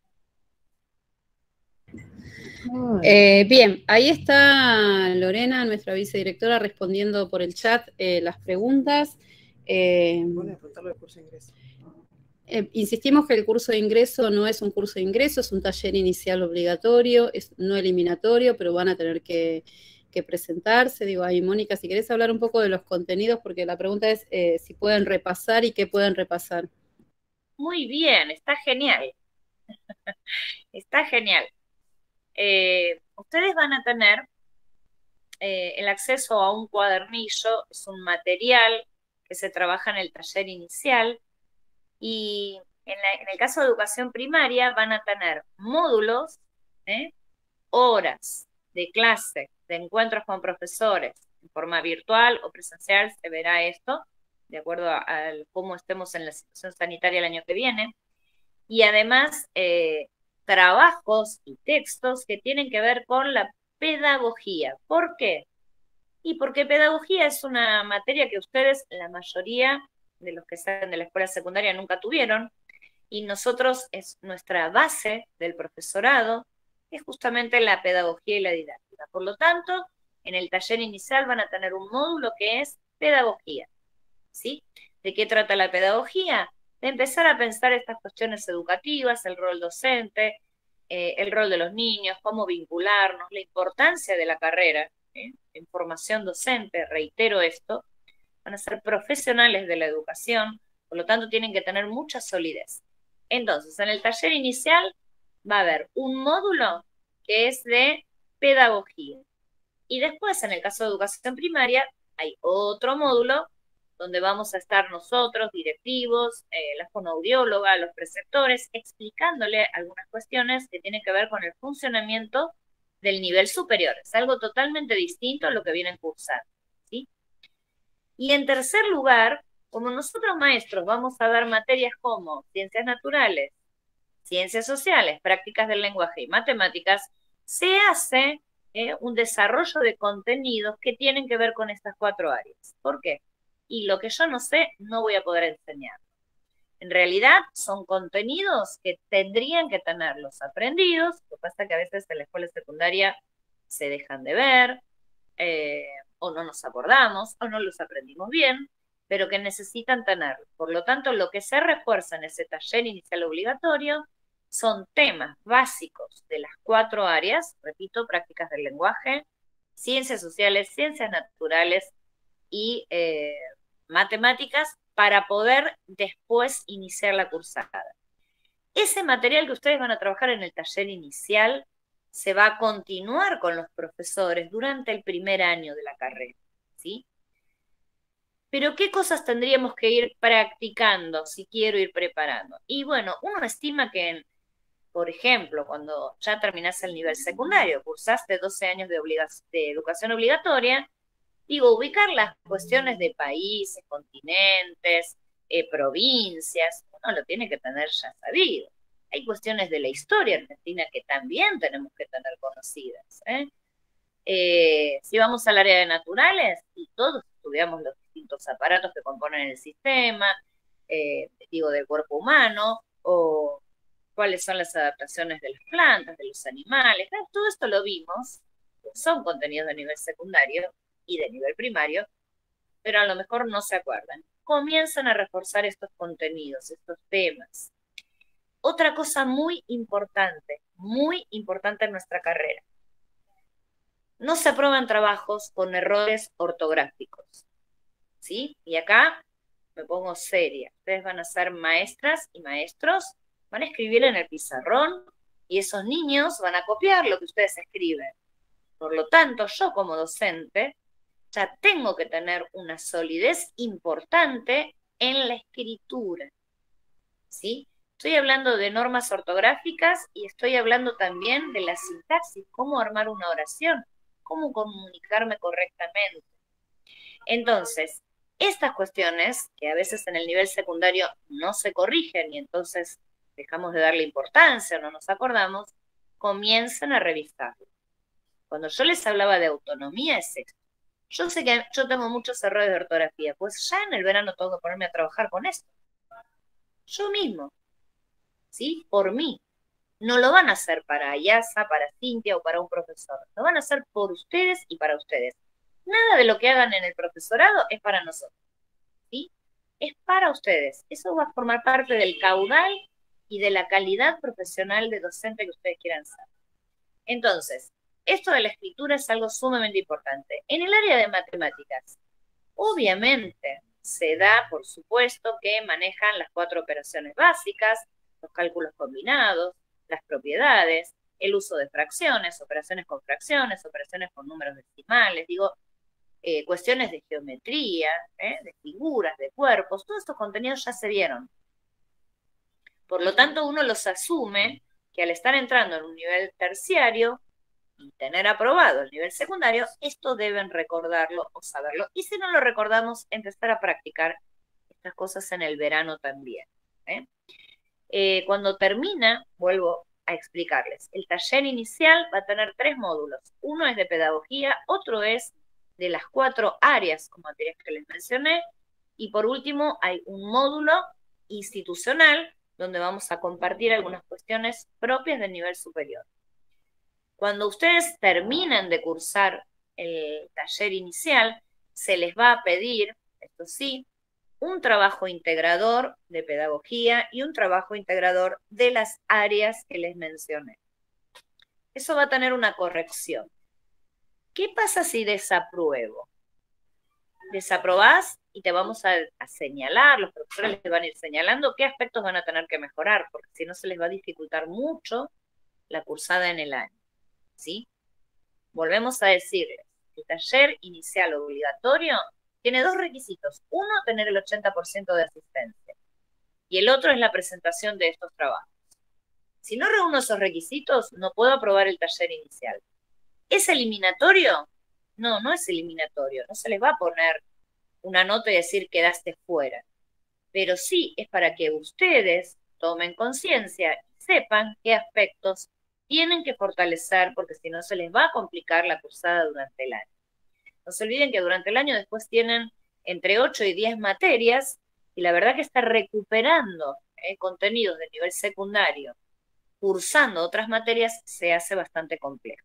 Eh, bien, ahí está Lorena, nuestra vicedirectora, respondiendo por el chat eh, las preguntas. Eh, Bueno, preguntarle el curso de ingreso. Eh, insistimos que el curso de ingreso no es un curso de ingreso, es un taller inicial obligatorio, es no eliminatorio, pero van a tener que, que presentarse. Digo, ahí Mónica, si querés hablar un poco de los contenidos, porque la pregunta es eh, si pueden repasar y qué pueden repasar. Muy bien, está genial. Está genial. Eh, ustedes van a tener eh, el acceso a un cuadernillo, es un material que se trabaja en el taller inicial, y en, la, en el caso de educación primaria van a tener módulos, ¿eh? horas de clase, de encuentros con profesores, en forma virtual o presencial, se verá esto, de acuerdo a, a cómo estemos en la situación sanitaria el año que viene, y además eh, trabajos y textos que tienen que ver con la pedagogía. ¿Por qué? Y porque pedagogía es una materia que ustedes, la mayoría de los que salen de la escuela secundaria, nunca tuvieron, y nosotros, es nuestra base del profesorado, es justamente la pedagogía y la didáctica. Por lo tanto, en el taller inicial van a tener un módulo que es pedagogía. ¿Sí? ¿De qué trata la pedagogía? De empezar a pensar estas cuestiones educativas, el rol docente, eh, el rol de los niños, cómo vincularnos, la importancia de la carrera ¿eh? en formación docente, reitero esto, van a ser profesionales de la educación, por lo tanto tienen que tener mucha solidez. Entonces, en el taller inicial va a haber un módulo que es de pedagogía. Y después, en el caso de educación primaria, hay otro módulo donde vamos a estar nosotros, directivos, eh, la fonoaudióloga, los preceptores, explicándole algunas cuestiones que tienen que ver con el funcionamiento del nivel superior. Es algo totalmente distinto a lo que vienen cursando. ¿sí? Y en tercer lugar, como nosotros maestros vamos a dar materias como ciencias naturales, ciencias sociales, prácticas del lenguaje y matemáticas, se hace eh, un desarrollo de contenidos que tienen que ver con estas cuatro áreas. ¿Por qué? Y lo que yo no sé, no voy a poder enseñar. En realidad, son contenidos que tendrían que tenerlos aprendidos, lo que pasa es que a veces en la escuela secundaria se dejan de ver, eh, o no nos acordamos, o no los aprendimos bien, pero que necesitan tenerlos. Por lo tanto, lo que se refuerza en ese taller inicial obligatorio son temas básicos de las cuatro áreas, repito, prácticas del lenguaje, ciencias sociales, ciencias naturales y eh, matemáticas, para poder después iniciar la cursada. Ese material que ustedes van a trabajar en el taller inicial se va a continuar con los profesores durante el primer año de la carrera, ¿sí? Pero ¿qué cosas tendríamos que ir practicando si quiero ir preparando? Y bueno, uno estima que, en, por ejemplo, cuando ya terminás el nivel secundario, cursaste doce años de, de educación obligatoria, digo, ubicar las cuestiones de países, continentes, eh, provincias, uno lo tiene que tener ya sabido. Hay cuestiones de la historia argentina que también tenemos que tener conocidas. ¿eh? Eh, si vamos al área de naturales, y todos estudiamos los distintos aparatos que componen el sistema, eh, digo, del cuerpo humano, o cuáles son las adaptaciones de las plantas, de los animales, todo esto lo vimos, son contenidos de nivel secundario y de nivel primario, pero a lo mejor no se acuerdan. Comienzan a reforzar estos contenidos, estos temas. Otra cosa muy importante, muy importante en nuestra carrera. No se aprueban trabajos con errores ortográficos, ¿sí? Y acá me pongo seria. Ustedes van a ser maestras y maestros, van a escribir en el pizarrón y esos niños van a copiar lo que ustedes escriben. Por lo tanto, yo como docente ya tengo que tener una solidez importante en la escritura, ¿sí? Estoy hablando de normas ortográficas y estoy hablando también de la sintaxis, cómo armar una oración, cómo comunicarme correctamente. Entonces, estas cuestiones, que a veces en el nivel secundario no se corrigen y entonces dejamos de darle importancia o no nos acordamos, comienzan a revisarlo. Cuando yo les hablaba de autonomía es esto. Yo sé que yo tengo muchos errores de ortografía, pues ya en el verano tengo que ponerme a trabajar con esto. Yo mismo, ¿sí? Por mí. No lo van a hacer para Ayasa, para Cintia o para un profesor. Lo van a hacer por ustedes y para ustedes. Nada de lo que hagan en el profesorado es para nosotros, ¿sí? Es para ustedes. Eso va a formar parte del caudal y de la calidad profesional de docente que ustedes quieran ser. Entonces, esto de la escritura es algo sumamente importante. En el área de matemáticas, obviamente, se da, por supuesto, que manejan las cuatro operaciones básicas, los cálculos combinados, las propiedades, el uso de fracciones, operaciones con fracciones, operaciones con números decimales, digo, eh, cuestiones de geometría, ¿eh? de figuras, de cuerpos, todos estos contenidos ya se vieron. Por lo tanto, uno los asume que al estar entrando en un nivel terciario y tener aprobado el nivel secundario, esto deben recordarlo o saberlo. Y si no lo recordamos, empezar a practicar estas cosas en el verano también. ¿eh? Eh, cuando termina, vuelvo a explicarles, el taller inicial va a tener tres módulos. Uno es de pedagogía, otro es de las cuatro áreas o materias que les mencioné, y por último hay un módulo institucional donde vamos a compartir algunas cuestiones propias del nivel superior. Cuando ustedes terminen de cursar el taller inicial, se les va a pedir, esto sí, un trabajo integrador de pedagogía y un trabajo integrador de las áreas que les mencioné. Eso va a tener una corrección. ¿Qué pasa si desapruebo? Desaprobás y te vamos a, a señalar, los profesores les van a ir señalando qué aspectos van a tener que mejorar, porque si no se les va a dificultar mucho la cursada en el año. ¿Sí? Volvemos a decirles, el taller inicial obligatorio tiene dos requisitos. Uno, tener el ochenta por ciento de asistencia. Y el otro es la presentación de estos trabajos. Si no reúno esos requisitos, no puedo aprobar el taller inicial. ¿Es eliminatorio? No, no es eliminatorio. No se les va a poner una nota y decir quedaste fuera. Pero sí es para que ustedes tomen conciencia y sepan qué aspectos tienen que fortalecer, porque si no se les va a complicar la cursada durante el año. No se olviden que durante el año después tienen entre ocho y diez materias, y la verdad que estar recuperando eh, contenidos de nivel secundario, cursando otras materias, se hace bastante complejo.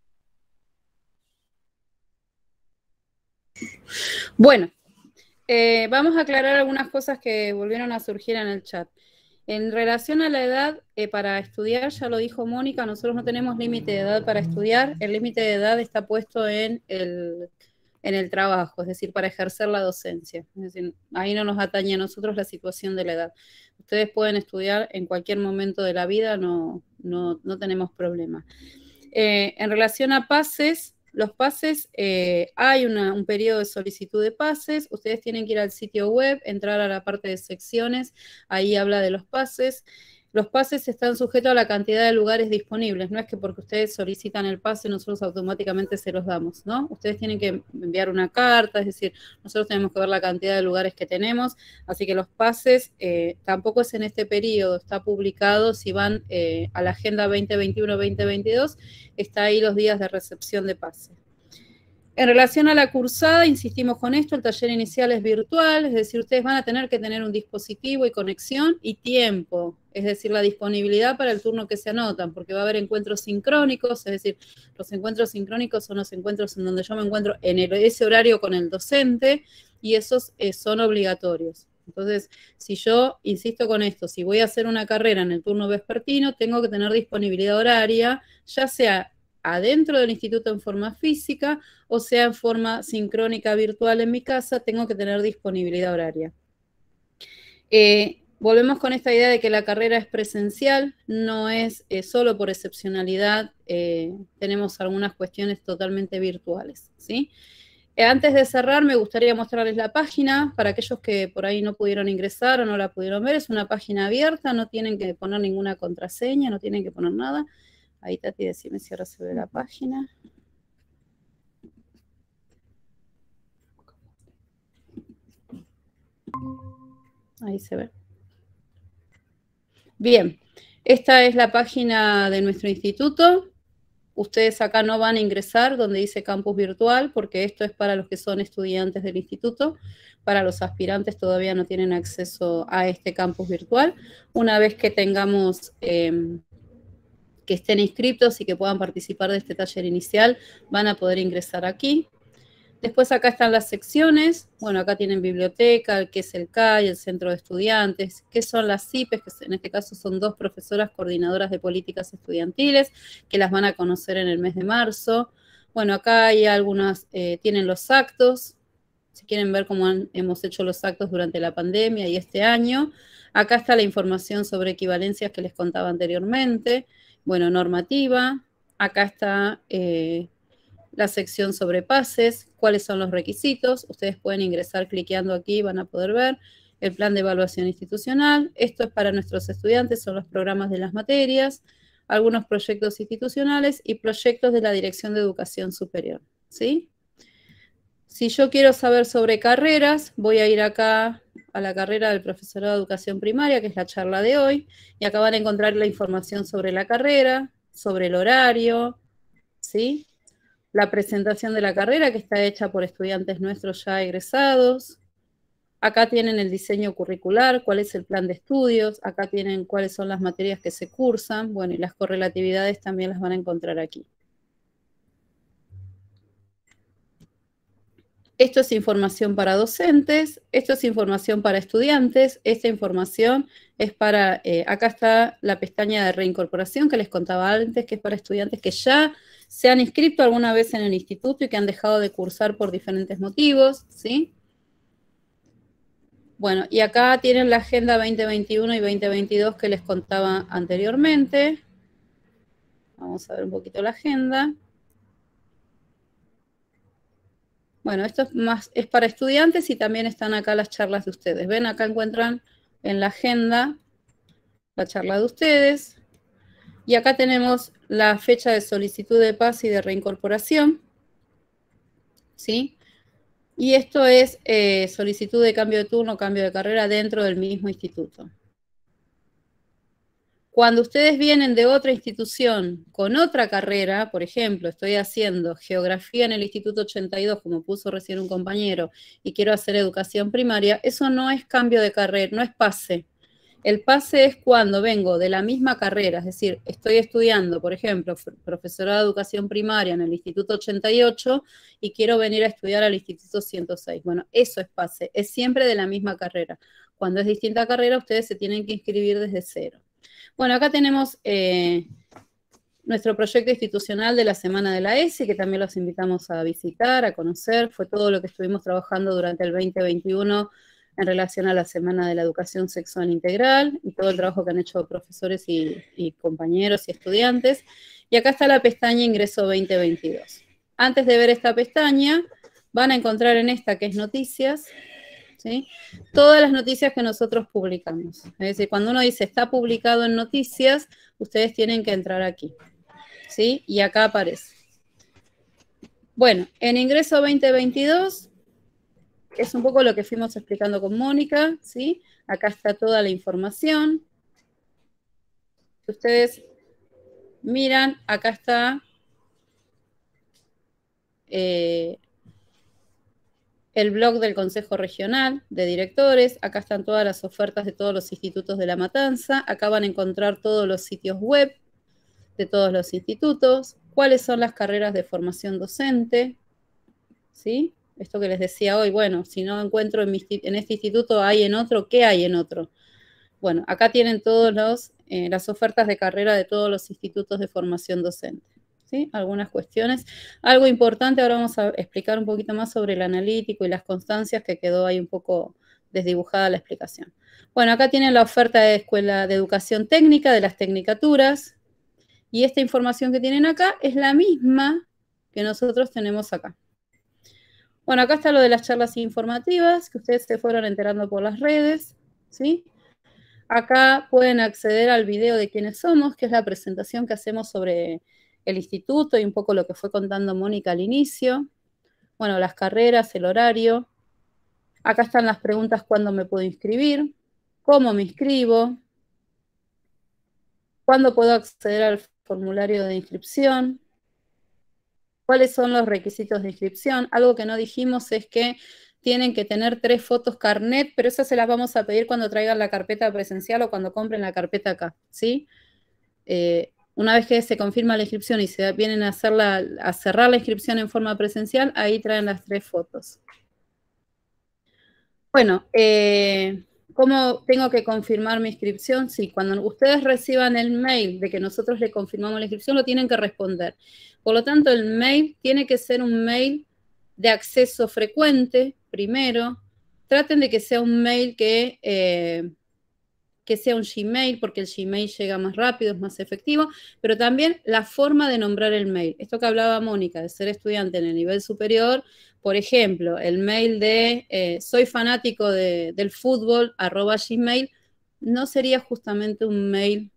Bueno, eh, vamos a aclarar algunas cosas que volvieron a surgir en el chat. En relación a la edad, eh, para estudiar, ya lo dijo Mónica, nosotros no tenemos límite de edad para estudiar, el límite de edad está puesto en el, en el trabajo, es decir, para ejercer la docencia. Es decir, ahí no nos atañe a nosotros la situación de la edad. Ustedes pueden estudiar en cualquier momento de la vida, no, no, no tenemos problema. Eh, en relación a pases, los pases, eh, hay una, un periodo de solicitud de pases, ustedes tienen que ir al sitio web, entrar a la parte de secciones, ahí habla de los pases. Los pases están sujetos a la cantidad de lugares disponibles, no es que porque ustedes solicitan el pase nosotros automáticamente se los damos, ¿no? Ustedes tienen que enviar una carta, es decir, nosotros tenemos que ver la cantidad de lugares que tenemos, así que los pases eh, tampoco es en este periodo, está publicado, si van eh, a la agenda veinte veintiuno veinte veintidós, está ahí los días de recepción de pase. En relación a la cursada, insistimos con esto, el taller inicial es virtual, es decir, ustedes van a tener que tener un dispositivo y conexión y tiempo, es decir, la disponibilidad para el turno que se anotan, porque va a haber encuentros sincrónicos, es decir, los encuentros sincrónicos son los encuentros en donde yo me encuentro en el, ese horario con el docente, y esos eh, son obligatorios. Entonces, si yo insisto con esto, si voy a hacer una carrera en el turno vespertino, tengo que tener disponibilidad horaria, ya sea adentro del instituto en forma física, o sea en forma sincrónica virtual en mi casa, tengo que tener disponibilidad horaria. Eh, volvemos con esta idea de que la carrera es presencial, no es eh, solo por excepcionalidad, eh, tenemos algunas cuestiones totalmente virtuales, ¿sí? Eh, antes de cerrar, me gustaría mostrarles la página, para aquellos que por ahí no pudieron ingresar o no la pudieron ver, es una página abierta, no tienen que poner ninguna contraseña, no tienen que poner nada. Ahí, Tati, decime si ahora se ve la página. Ahí se ve. Bien, esta es la página de nuestro instituto. Ustedes acá no van a ingresar donde dice campus virtual, porque esto es para los que son estudiantes del instituto. Para los aspirantes todavía no tienen acceso a este campus virtual. Una vez que tengamos... Eh, que estén inscritos y que puedan participar de este taller inicial, van a poder ingresar aquí. Después acá están las secciones, bueno, acá tienen biblioteca, qué es el C A I, el centro de estudiantes, qué son las C I P E S, que en este caso son dos profesoras coordinadoras de políticas estudiantiles, que las van a conocer en el mes de marzo. Bueno, acá hay algunas, eh, tienen los actos, si quieren ver cómo han, hemos hecho los actos durante la pandemia y este año. Acá está la información sobre equivalencias que les contaba anteriormente. Bueno, normativa, acá está eh, la sección sobre pases, cuáles son los requisitos, ustedes pueden ingresar cliqueando aquí, van a poder ver el plan de evaluación institucional, esto es para nuestros estudiantes, son los programas de las materias, algunos proyectos institucionales y proyectos de la Dirección de Educación Superior, ¿sí? Si yo quiero saber sobre carreras, voy a ir acá a la carrera del profesorado de educación primaria, que es la charla de hoy, y acá van a encontrar la información sobre la carrera, sobre el horario, ¿sí? La presentación de la carrera, que está hecha por estudiantes nuestros ya egresados. Acá tienen el diseño curricular, cuál es el plan de estudios, acá tienen cuáles son las materias que se cursan, bueno, y las correlatividades también las van a encontrar aquí. Esto es información para docentes, esto es información para estudiantes, esta información es para, eh, acá está la pestaña de reincorporación que les contaba antes, que es para estudiantes que ya se han inscrito alguna vez en el instituto y que han dejado de cursar por diferentes motivos, ¿sí? Bueno, y acá tienen la agenda veinte veintiuno y veinte veintidós que les contaba anteriormente. Vamos a ver un poquito la agenda. Bueno, esto es, más, es para estudiantes y también están acá las charlas de ustedes. Ven, acá encuentran en la agenda la charla de ustedes. Y acá tenemos la fecha de solicitud de pase y de reincorporación. ¿Sí? Y esto es eh, solicitud de cambio de turno, cambio de carrera dentro del mismo instituto. Cuando ustedes vienen de otra institución con otra carrera, por ejemplo, estoy haciendo geografía en el Instituto ochenta y dos, como puso recién un compañero, y quiero hacer educación primaria, eso no es cambio de carrera, no es pase. El pase es cuando vengo de la misma carrera, es decir, estoy estudiando, por ejemplo, profesorado de educación primaria en el Instituto ochenta y ocho y quiero venir a estudiar al Instituto ciento seis. Bueno, eso es pase, es siempre de la misma carrera. Cuando es distinta carrera, ustedes se tienen que inscribir desde cero. Bueno, acá tenemos eh, nuestro proyecto institucional de la Semana de la E S I, que también los invitamos a visitar, a conocer. Fue todo lo que estuvimos trabajando durante el veinte veintiuno en relación a la Semana de la Educación Sexual Integral y todo el trabajo que han hecho profesores y, y compañeros y estudiantes. Y acá está la pestaña Ingreso veinte veintidós. Antes de ver esta pestaña, van a encontrar en esta que es Noticias, ¿sí? Todas las noticias que nosotros publicamos. Es decir, cuando uno dice está publicado en Noticias, ustedes tienen que entrar aquí, ¿sí? Y acá aparece. Bueno, en Ingreso veinte veintidós es un poco lo que fuimos explicando con Mónica, ¿sí? Acá está toda la información. Si ustedes miran, acá está... Eh, el blog del Consejo Regional de Directores, acá están todas las ofertas de todos los institutos de La Matanza, acá van a encontrar todos los sitios web de todos los institutos, cuáles son las carreras de formación docente, ¿sí? Esto que les decía hoy, bueno, si no encuentro en, mi, en este instituto, ¿hay en otro? ¿Qué hay en otro? Bueno, acá tienen todas los, eh, las ofertas de carrera de todos los institutos de formación docente, ¿sí? Algunas cuestiones. Algo importante, ahora vamos a explicar un poquito más sobre el analítico y las constancias, que quedó ahí un poco desdibujada la explicación. Bueno, acá tienen la oferta de Escuela de Educación Técnica, de las tecnicaturas, y esta información que tienen acá es la misma que nosotros tenemos acá. Bueno, acá está lo de las charlas informativas, que ustedes se fueron enterando por las redes, ¿sí? Acá pueden acceder al video de quiénes somos, que es la presentación que hacemos sobre el instituto y un poco lo que fue contando Mónica al inicio. Bueno, las carreras, el horario. Acá están las preguntas: ¿cuándo me puedo inscribir? ¿Cómo me inscribo? ¿Cuándo puedo acceder al formulario de inscripción? ¿Cuáles son los requisitos de inscripción? Algo que no dijimos es que tienen que tener tres fotos carnet, pero esas se las vamos a pedir cuando traigan la carpeta presencial o cuando compren la carpeta acá, ¿sí? Eh, una vez que se confirma la inscripción y se vienen a, hacer la, a cerrar la inscripción en forma presencial, ahí traen las tres fotos. Bueno, eh, ¿cómo tengo que confirmar mi inscripción? Sí, cuando ustedes reciban el mail de que nosotros le confirmamos la inscripción, lo tienen que responder. Por lo tanto, el mail tiene que ser un mail de acceso frecuente, primero. Traten de que sea un mail que, eh, que sea un Gmail, porque el Gmail llega más rápido, es más efectivo, pero también la forma de nombrar el mail. Esto que hablaba Mónica, de ser estudiante en el nivel superior, por ejemplo, el mail de eh, soy fanático de, del fútbol, arroba Gmail, no sería justamente un mail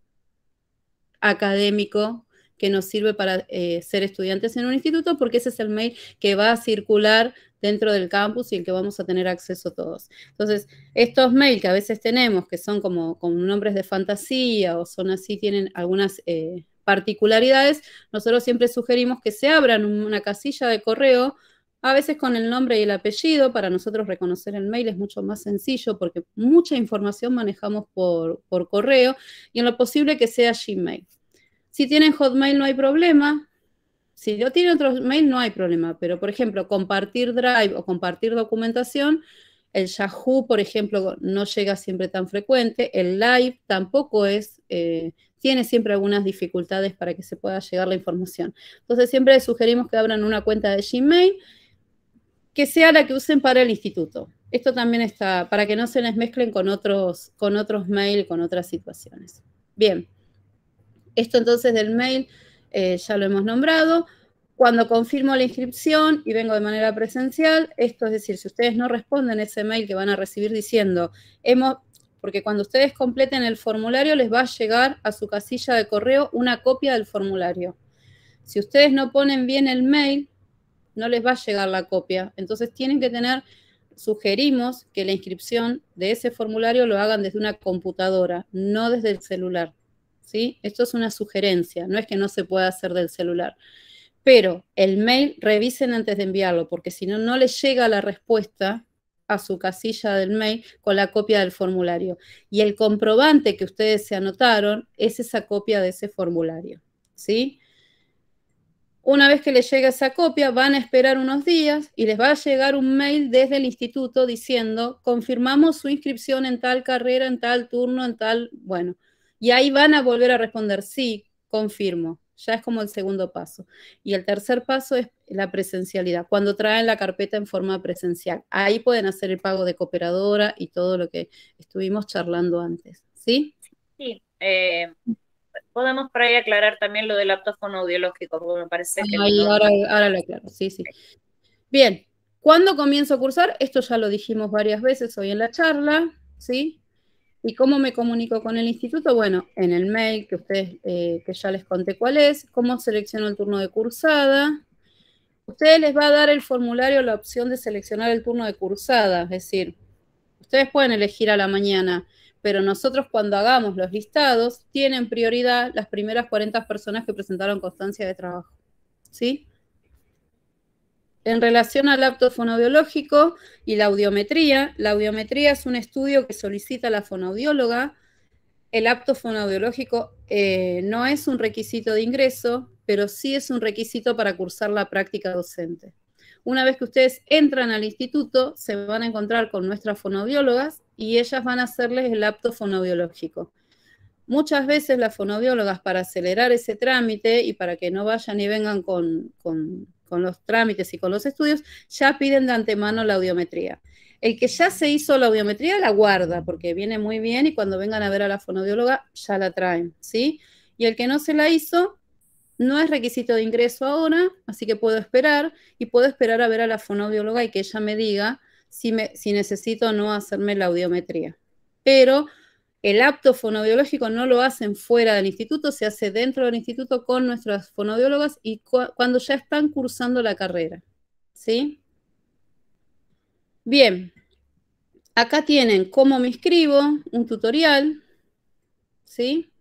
académico que nos sirve para eh, ser estudiantes en un instituto, porque ese es el mail que va a circular dentro del campus y el que vamos a tener acceso todos. Entonces, estos mails que a veces tenemos, que son como con nombres de fantasía o son así, tienen algunas eh, particularidades, nosotros siempre sugerimos que se abran una casilla de correo, a veces con el nombre y el apellido. Para nosotros reconocer el mail es mucho más sencillo porque mucha información manejamos por, por correo, y en lo posible que sea Gmail. Si tienen Hotmail no hay problema. Si no tienen otro mail no hay problema. Pero, por ejemplo, compartir Drive o compartir documentación, el Yahoo, por ejemplo, no llega siempre tan frecuente. El Live tampoco es, eh, tiene siempre algunas dificultades para que se pueda llegar la información. Entonces, siempre les sugerimos que abran una cuenta de Gmail que sea la que usen para el instituto. Esto también está, para que no se les mezclen con otros, con otros mail, con otras situaciones. Bien. Esto entonces del mail eh, ya lo hemos nombrado. Cuando confirmo la inscripción y vengo de manera presencial, esto es decir, si ustedes no responden ese mail que van a recibir diciendo, hemos, porque cuando ustedes completen el formulario les va a llegar a su casilla de correo una copia del formulario. Si ustedes no ponen bien el mail, no les va a llegar la copia. Entonces tienen que tener, sugerimos que la inscripción de ese formulario lo hagan desde una computadora, no desde el celular. ¿Sí? Esto es una sugerencia, no es que no se pueda hacer del celular. Pero el mail revisen antes de enviarlo, porque si no, no les llega la respuesta a su casilla del mail con la copia del formulario. Y el comprobante que ustedes se anotaron es esa copia de ese formulario. ¿Sí? Una vez que les llegue esa copia, van a esperar unos días y les va a llegar un mail desde el instituto diciendo, confirmamos su inscripción en tal carrera, en tal turno, en tal, bueno. Y ahí van a volver a responder, sí, confirmo. Ya es como el segundo paso. Y el tercer paso es la presencialidad, cuando traen la carpeta en forma presencial. Ahí pueden hacer el pago de cooperadora y todo lo que estuvimos charlando antes. ¿Sí? Sí. Eh, podemos por ahí aclarar también lo del aptófono audiológico, porque me parece que... Ahí, no... ahora, ahora lo aclaro, sí, sí. Bien, ¿cuándo comienzo a cursar? Esto ya lo dijimos varias veces hoy en la charla, ¿sí? ¿Y cómo me comunico con el instituto? Bueno, en el mail que ustedes, eh, que ya les conté cuál es, cómo selecciono el turno de cursada. Ustedes les va a dar el formulario la opción de seleccionar el turno de cursada, es decir, ustedes pueden elegir a la mañana, pero nosotros cuando hagamos los listados, tienen prioridad las primeras cuarenta personas que presentaron constancia de trabajo, ¿sí? En relación al apto fonoaudiológico y la audiometría, la audiometría es un estudio que solicita la fonoaudióloga. El apto fonoaudiológico eh, no es un requisito de ingreso, pero sí es un requisito para cursar la práctica docente. Una vez que ustedes entran al instituto, se van a encontrar con nuestras fonoaudiólogas y ellas van a hacerles el apto fonoaudiológico. Muchas veces las fonoaudiólogas, para acelerar ese trámite y para que no vayan y vengan con, con, con los trámites y con los estudios, ya piden de antemano la audiometría. El que ya se hizo la audiometría la guarda, porque viene muy bien y cuando vengan a ver a la fonoaudióloga ya la traen, ¿sí? Y el que no se la hizo, no es requisito de ingreso ahora, así que puedo esperar, y puedo esperar a ver a la fonoaudióloga y que ella me diga si, me, si necesito o no hacerme la audiometría. Pero el apto fonoaudiológico no lo hacen fuera del instituto, se hace dentro del instituto con nuestras fonoaudiólogas y cu cuando ya están cursando la carrera, ¿sí? Bien, acá tienen cómo me inscribo, un tutorial, ¿sí?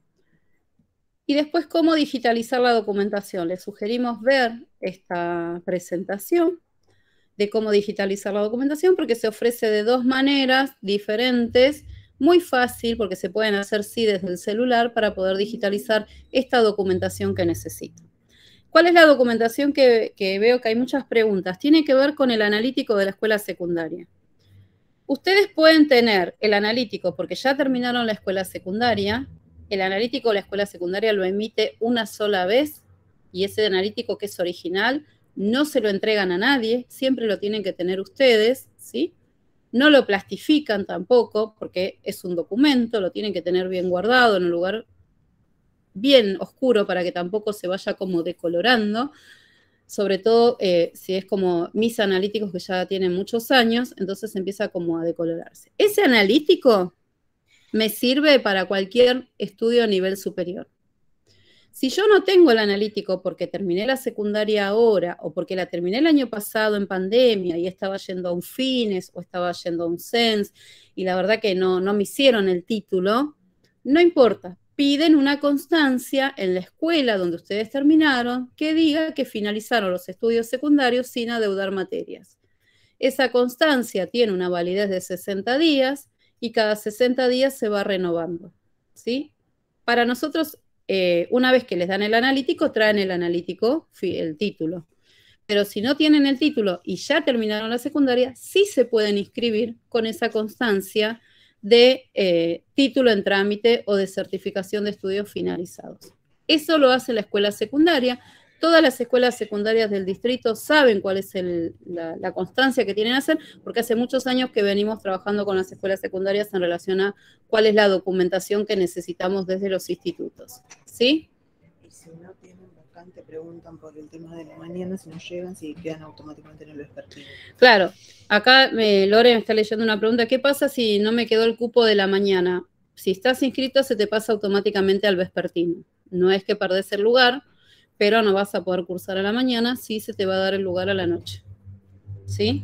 Y después cómo digitalizar la documentación. Les sugerimos ver esta presentación de cómo digitalizar la documentación porque se ofrece de dos maneras diferentes, muy fácil porque se pueden hacer sí desde el celular para poder digitalizar esta documentación que necesito. ¿Cuál es la documentación que, que veo que hay muchas preguntas? Tiene que ver con el analítico de la escuela secundaria. Ustedes pueden tener el analítico porque ya terminaron la escuela secundaria. El analítico de la escuela secundaria lo emite una sola vez y ese analítico que es original no se lo entregan a nadie, siempre lo tienen que tener ustedes, ¿sí? No lo plastifican tampoco porque es un documento, lo tienen que tener bien guardado en un lugar bien oscuro para que tampoco se vaya como decolorando. Sobre todo eh, si es como mis analíticos que ya tienen muchos años, entonces empieza como a decolorarse. Ese analítico me sirve para cualquier estudio a nivel superior. Si yo no tengo el analítico porque terminé la secundaria ahora o porque la terminé el año pasado en pandemia y estaba yendo a un FINES o estaba yendo a un SENS y la verdad que no, no me hicieron el título, no importa. Piden una constancia en la escuela donde ustedes terminaron que diga que finalizaron los estudios secundarios sin adeudar materias. Esa constancia tiene una validez de sesenta días y cada sesenta días se va renovando, ¿sí? Para nosotros, eh, una vez que les dan el analítico, traen el analítico, el título. Pero si no tienen el título y ya terminaron la secundaria, sí se pueden inscribir con esa constancia de eh, título en trámite o de certificación de estudios finalizados. Eso lo hace la escuela secundaria. Todas las escuelas secundarias del distrito saben cuál es el, la, la constancia que tienen que hacer, porque hace muchos años que venimos trabajando con las escuelas secundarias en relación a cuál es la documentación que necesitamos desde los institutos. ¿Sí? Y si no tienen vacante, preguntan por el tema de la mañana, si no llegan, si quedan automáticamente en el vespertino. Claro. Acá eh, Lore me está leyendo una pregunta. ¿Qué pasa si no me quedó el cupo de la mañana? Si estás inscrito, se te pasa automáticamente al vespertino. No es que perdés el lugar, pero no vas a poder cursar a la mañana, sí se te va a dar el lugar a la noche. ¿Sí?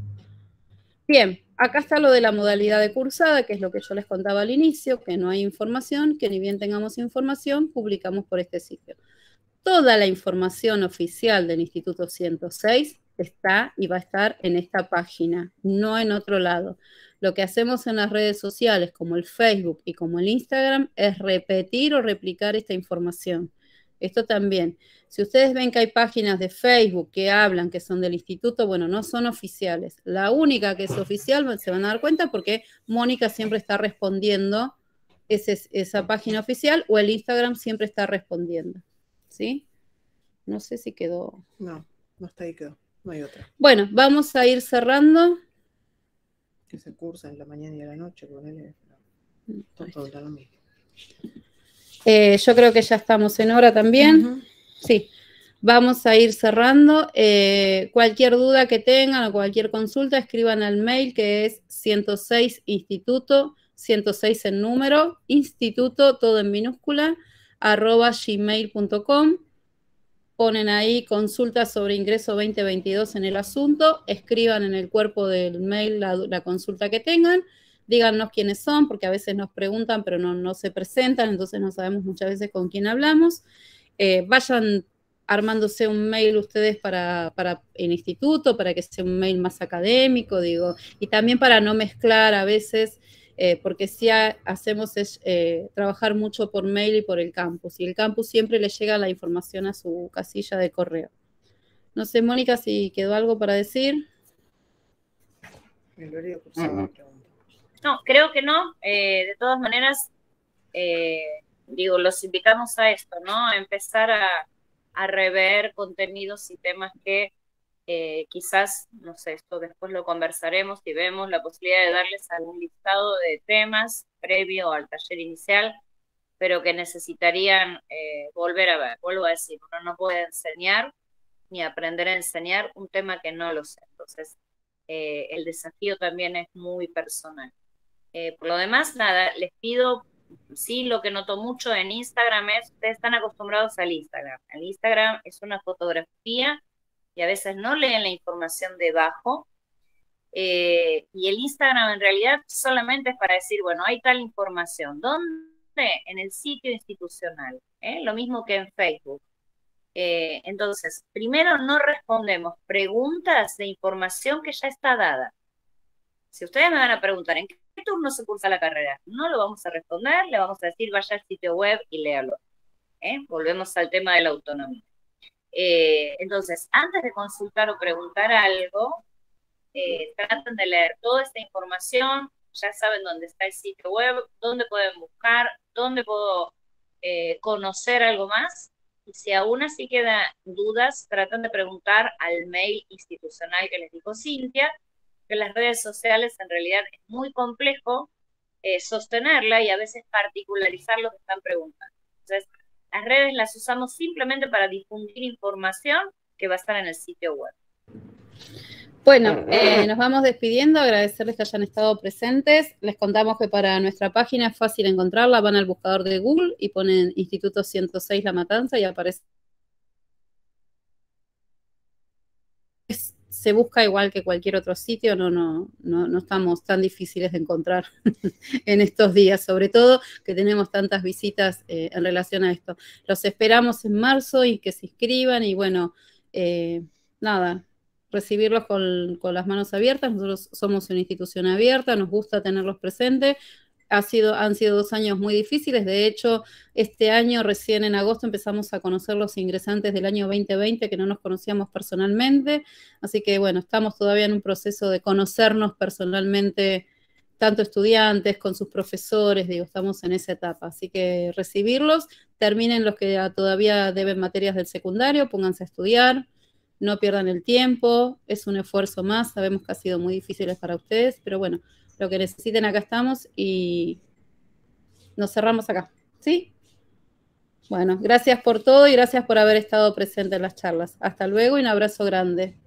Bien, acá está lo de la modalidad de cursada, que es lo que yo les contaba al inicio, que no hay información, que ni bien tengamos información, publicamos por este sitio. Toda la información oficial del Instituto ciento seis está y va a estar en esta página, no en otro lado. Lo que hacemos en las redes sociales, como el Facebook y como el Instagram, es repetir o replicar esta información. Esto también. Si ustedes ven que hay páginas de Facebook que hablan que son del instituto, bueno, no son oficiales. La única que es oficial, se van a dar cuenta porque Mónica siempre está respondiendo ese, esa página oficial o el Instagram siempre está respondiendo. ¿Sí? No sé si quedó. No, no está ahí, quedó. No hay otra. Bueno, vamos a ir cerrando. Que se cursa en la mañana y a la noche, ponele. Todo lo mismo. Eh, yo creo que ya estamos en hora también. Uh-huh. Sí, vamos a ir cerrando. Eh, cualquier duda que tengan o cualquier consulta, escriban al mail que es ciento seis instituto, ciento seis en número, instituto, todo en minúscula, arroba gmail punto com. Ponen ahí consultas sobre ingreso veinte veintidós en el asunto, escriban en el cuerpo del mail la, la consulta que tengan, díganos quiénes son, porque a veces nos preguntan, pero no, no se presentan, entonces no sabemos muchas veces con quién hablamos. Eh, vayan armándose un mail ustedes para, para el instituto, para que sea un mail más académico, digo, y también para no mezclar a veces, eh, porque si ha, hacemos es eh, trabajar mucho por mail y por el campus, y el campus siempre le llega la información a su casilla de correo. No sé, Mónica, si quedó algo para decir. No, creo que no. Eh, de todas maneras, eh, digo, los invitamos a esto, ¿no? A empezar a, a rever contenidos y temas que eh, quizás, no sé, esto después lo conversaremos y vemos la posibilidad de darles algún listado de temas previo al taller inicial, pero que necesitarían eh, volver a ver. Vuelvo a decir, uno no puede enseñar ni aprender a enseñar un tema que no lo sé. Entonces, eh, el desafío también es muy personal. Eh, por lo demás, nada, les pido, sí, lo que noto mucho en Instagram es, ustedes están acostumbrados al Instagram. El Instagram es una fotografía y a veces no leen la información debajo. Eh, y el Instagram en realidad solamente es para decir, bueno, hay tal información. ¿Dónde? En el sitio institucional. ¿eh? Lo mismo que en Facebook. Eh, entonces, primero no respondemos preguntas de información que ya está dada. Si ustedes me van a preguntar en qué turno se cursa la carrera, no lo vamos a responder, le vamos a decir vaya al sitio web y léalo. ¿eh? Volvemos al tema de la autonomía. Eh, entonces, antes de consultar o preguntar algo, eh, traten de leer toda esta información, ya saben dónde está el sitio web, dónde pueden buscar, dónde puedo eh, conocer algo más. Y si aún así quedan dudas, tratan de preguntar al mail institucional que les dijo Cintia, que las redes sociales en realidad es muy complejo eh, sostenerla y a veces particularizar lo que están preguntando. Entonces, las redes las usamos simplemente para difundir información que va a estar en el sitio web. Bueno, eh, nos vamos despidiendo, agradecerles que hayan estado presentes. Les contamos que para nuestra página es fácil encontrarla, van al buscador de Google y ponen Instituto ciento seis La Matanza y aparece. Se busca igual que cualquier otro sitio, no, no, no, no estamos tan difíciles de encontrar en estos días, sobre todo que tenemos tantas visitas eh, en relación a esto. Los esperamos en marzo y que se inscriban y bueno, eh, nada, recibirlos con, con las manos abiertas. Nosotros somos una institución abierta, nos gusta tenerlos presentes. Ha sido, han sido dos años muy difíciles. De hecho, este año, recién en agosto, empezamos a conocer los ingresantes del año veinte veinte que no nos conocíamos personalmente. Así que, bueno, estamos todavía en un proceso de conocernos personalmente, tanto estudiantes con sus profesores, digo, estamos en esa etapa. Así que recibirlos, terminen los que todavía deben materias del secundario, pónganse a estudiar, no pierdan el tiempo, es un esfuerzo más, sabemos que ha sido muy difícil para ustedes, pero bueno, lo que necesiten acá estamos y nos cerramos acá, ¿sí? Bueno, gracias por todo y gracias por haber estado presente en las charlas. Hasta luego y un abrazo grande.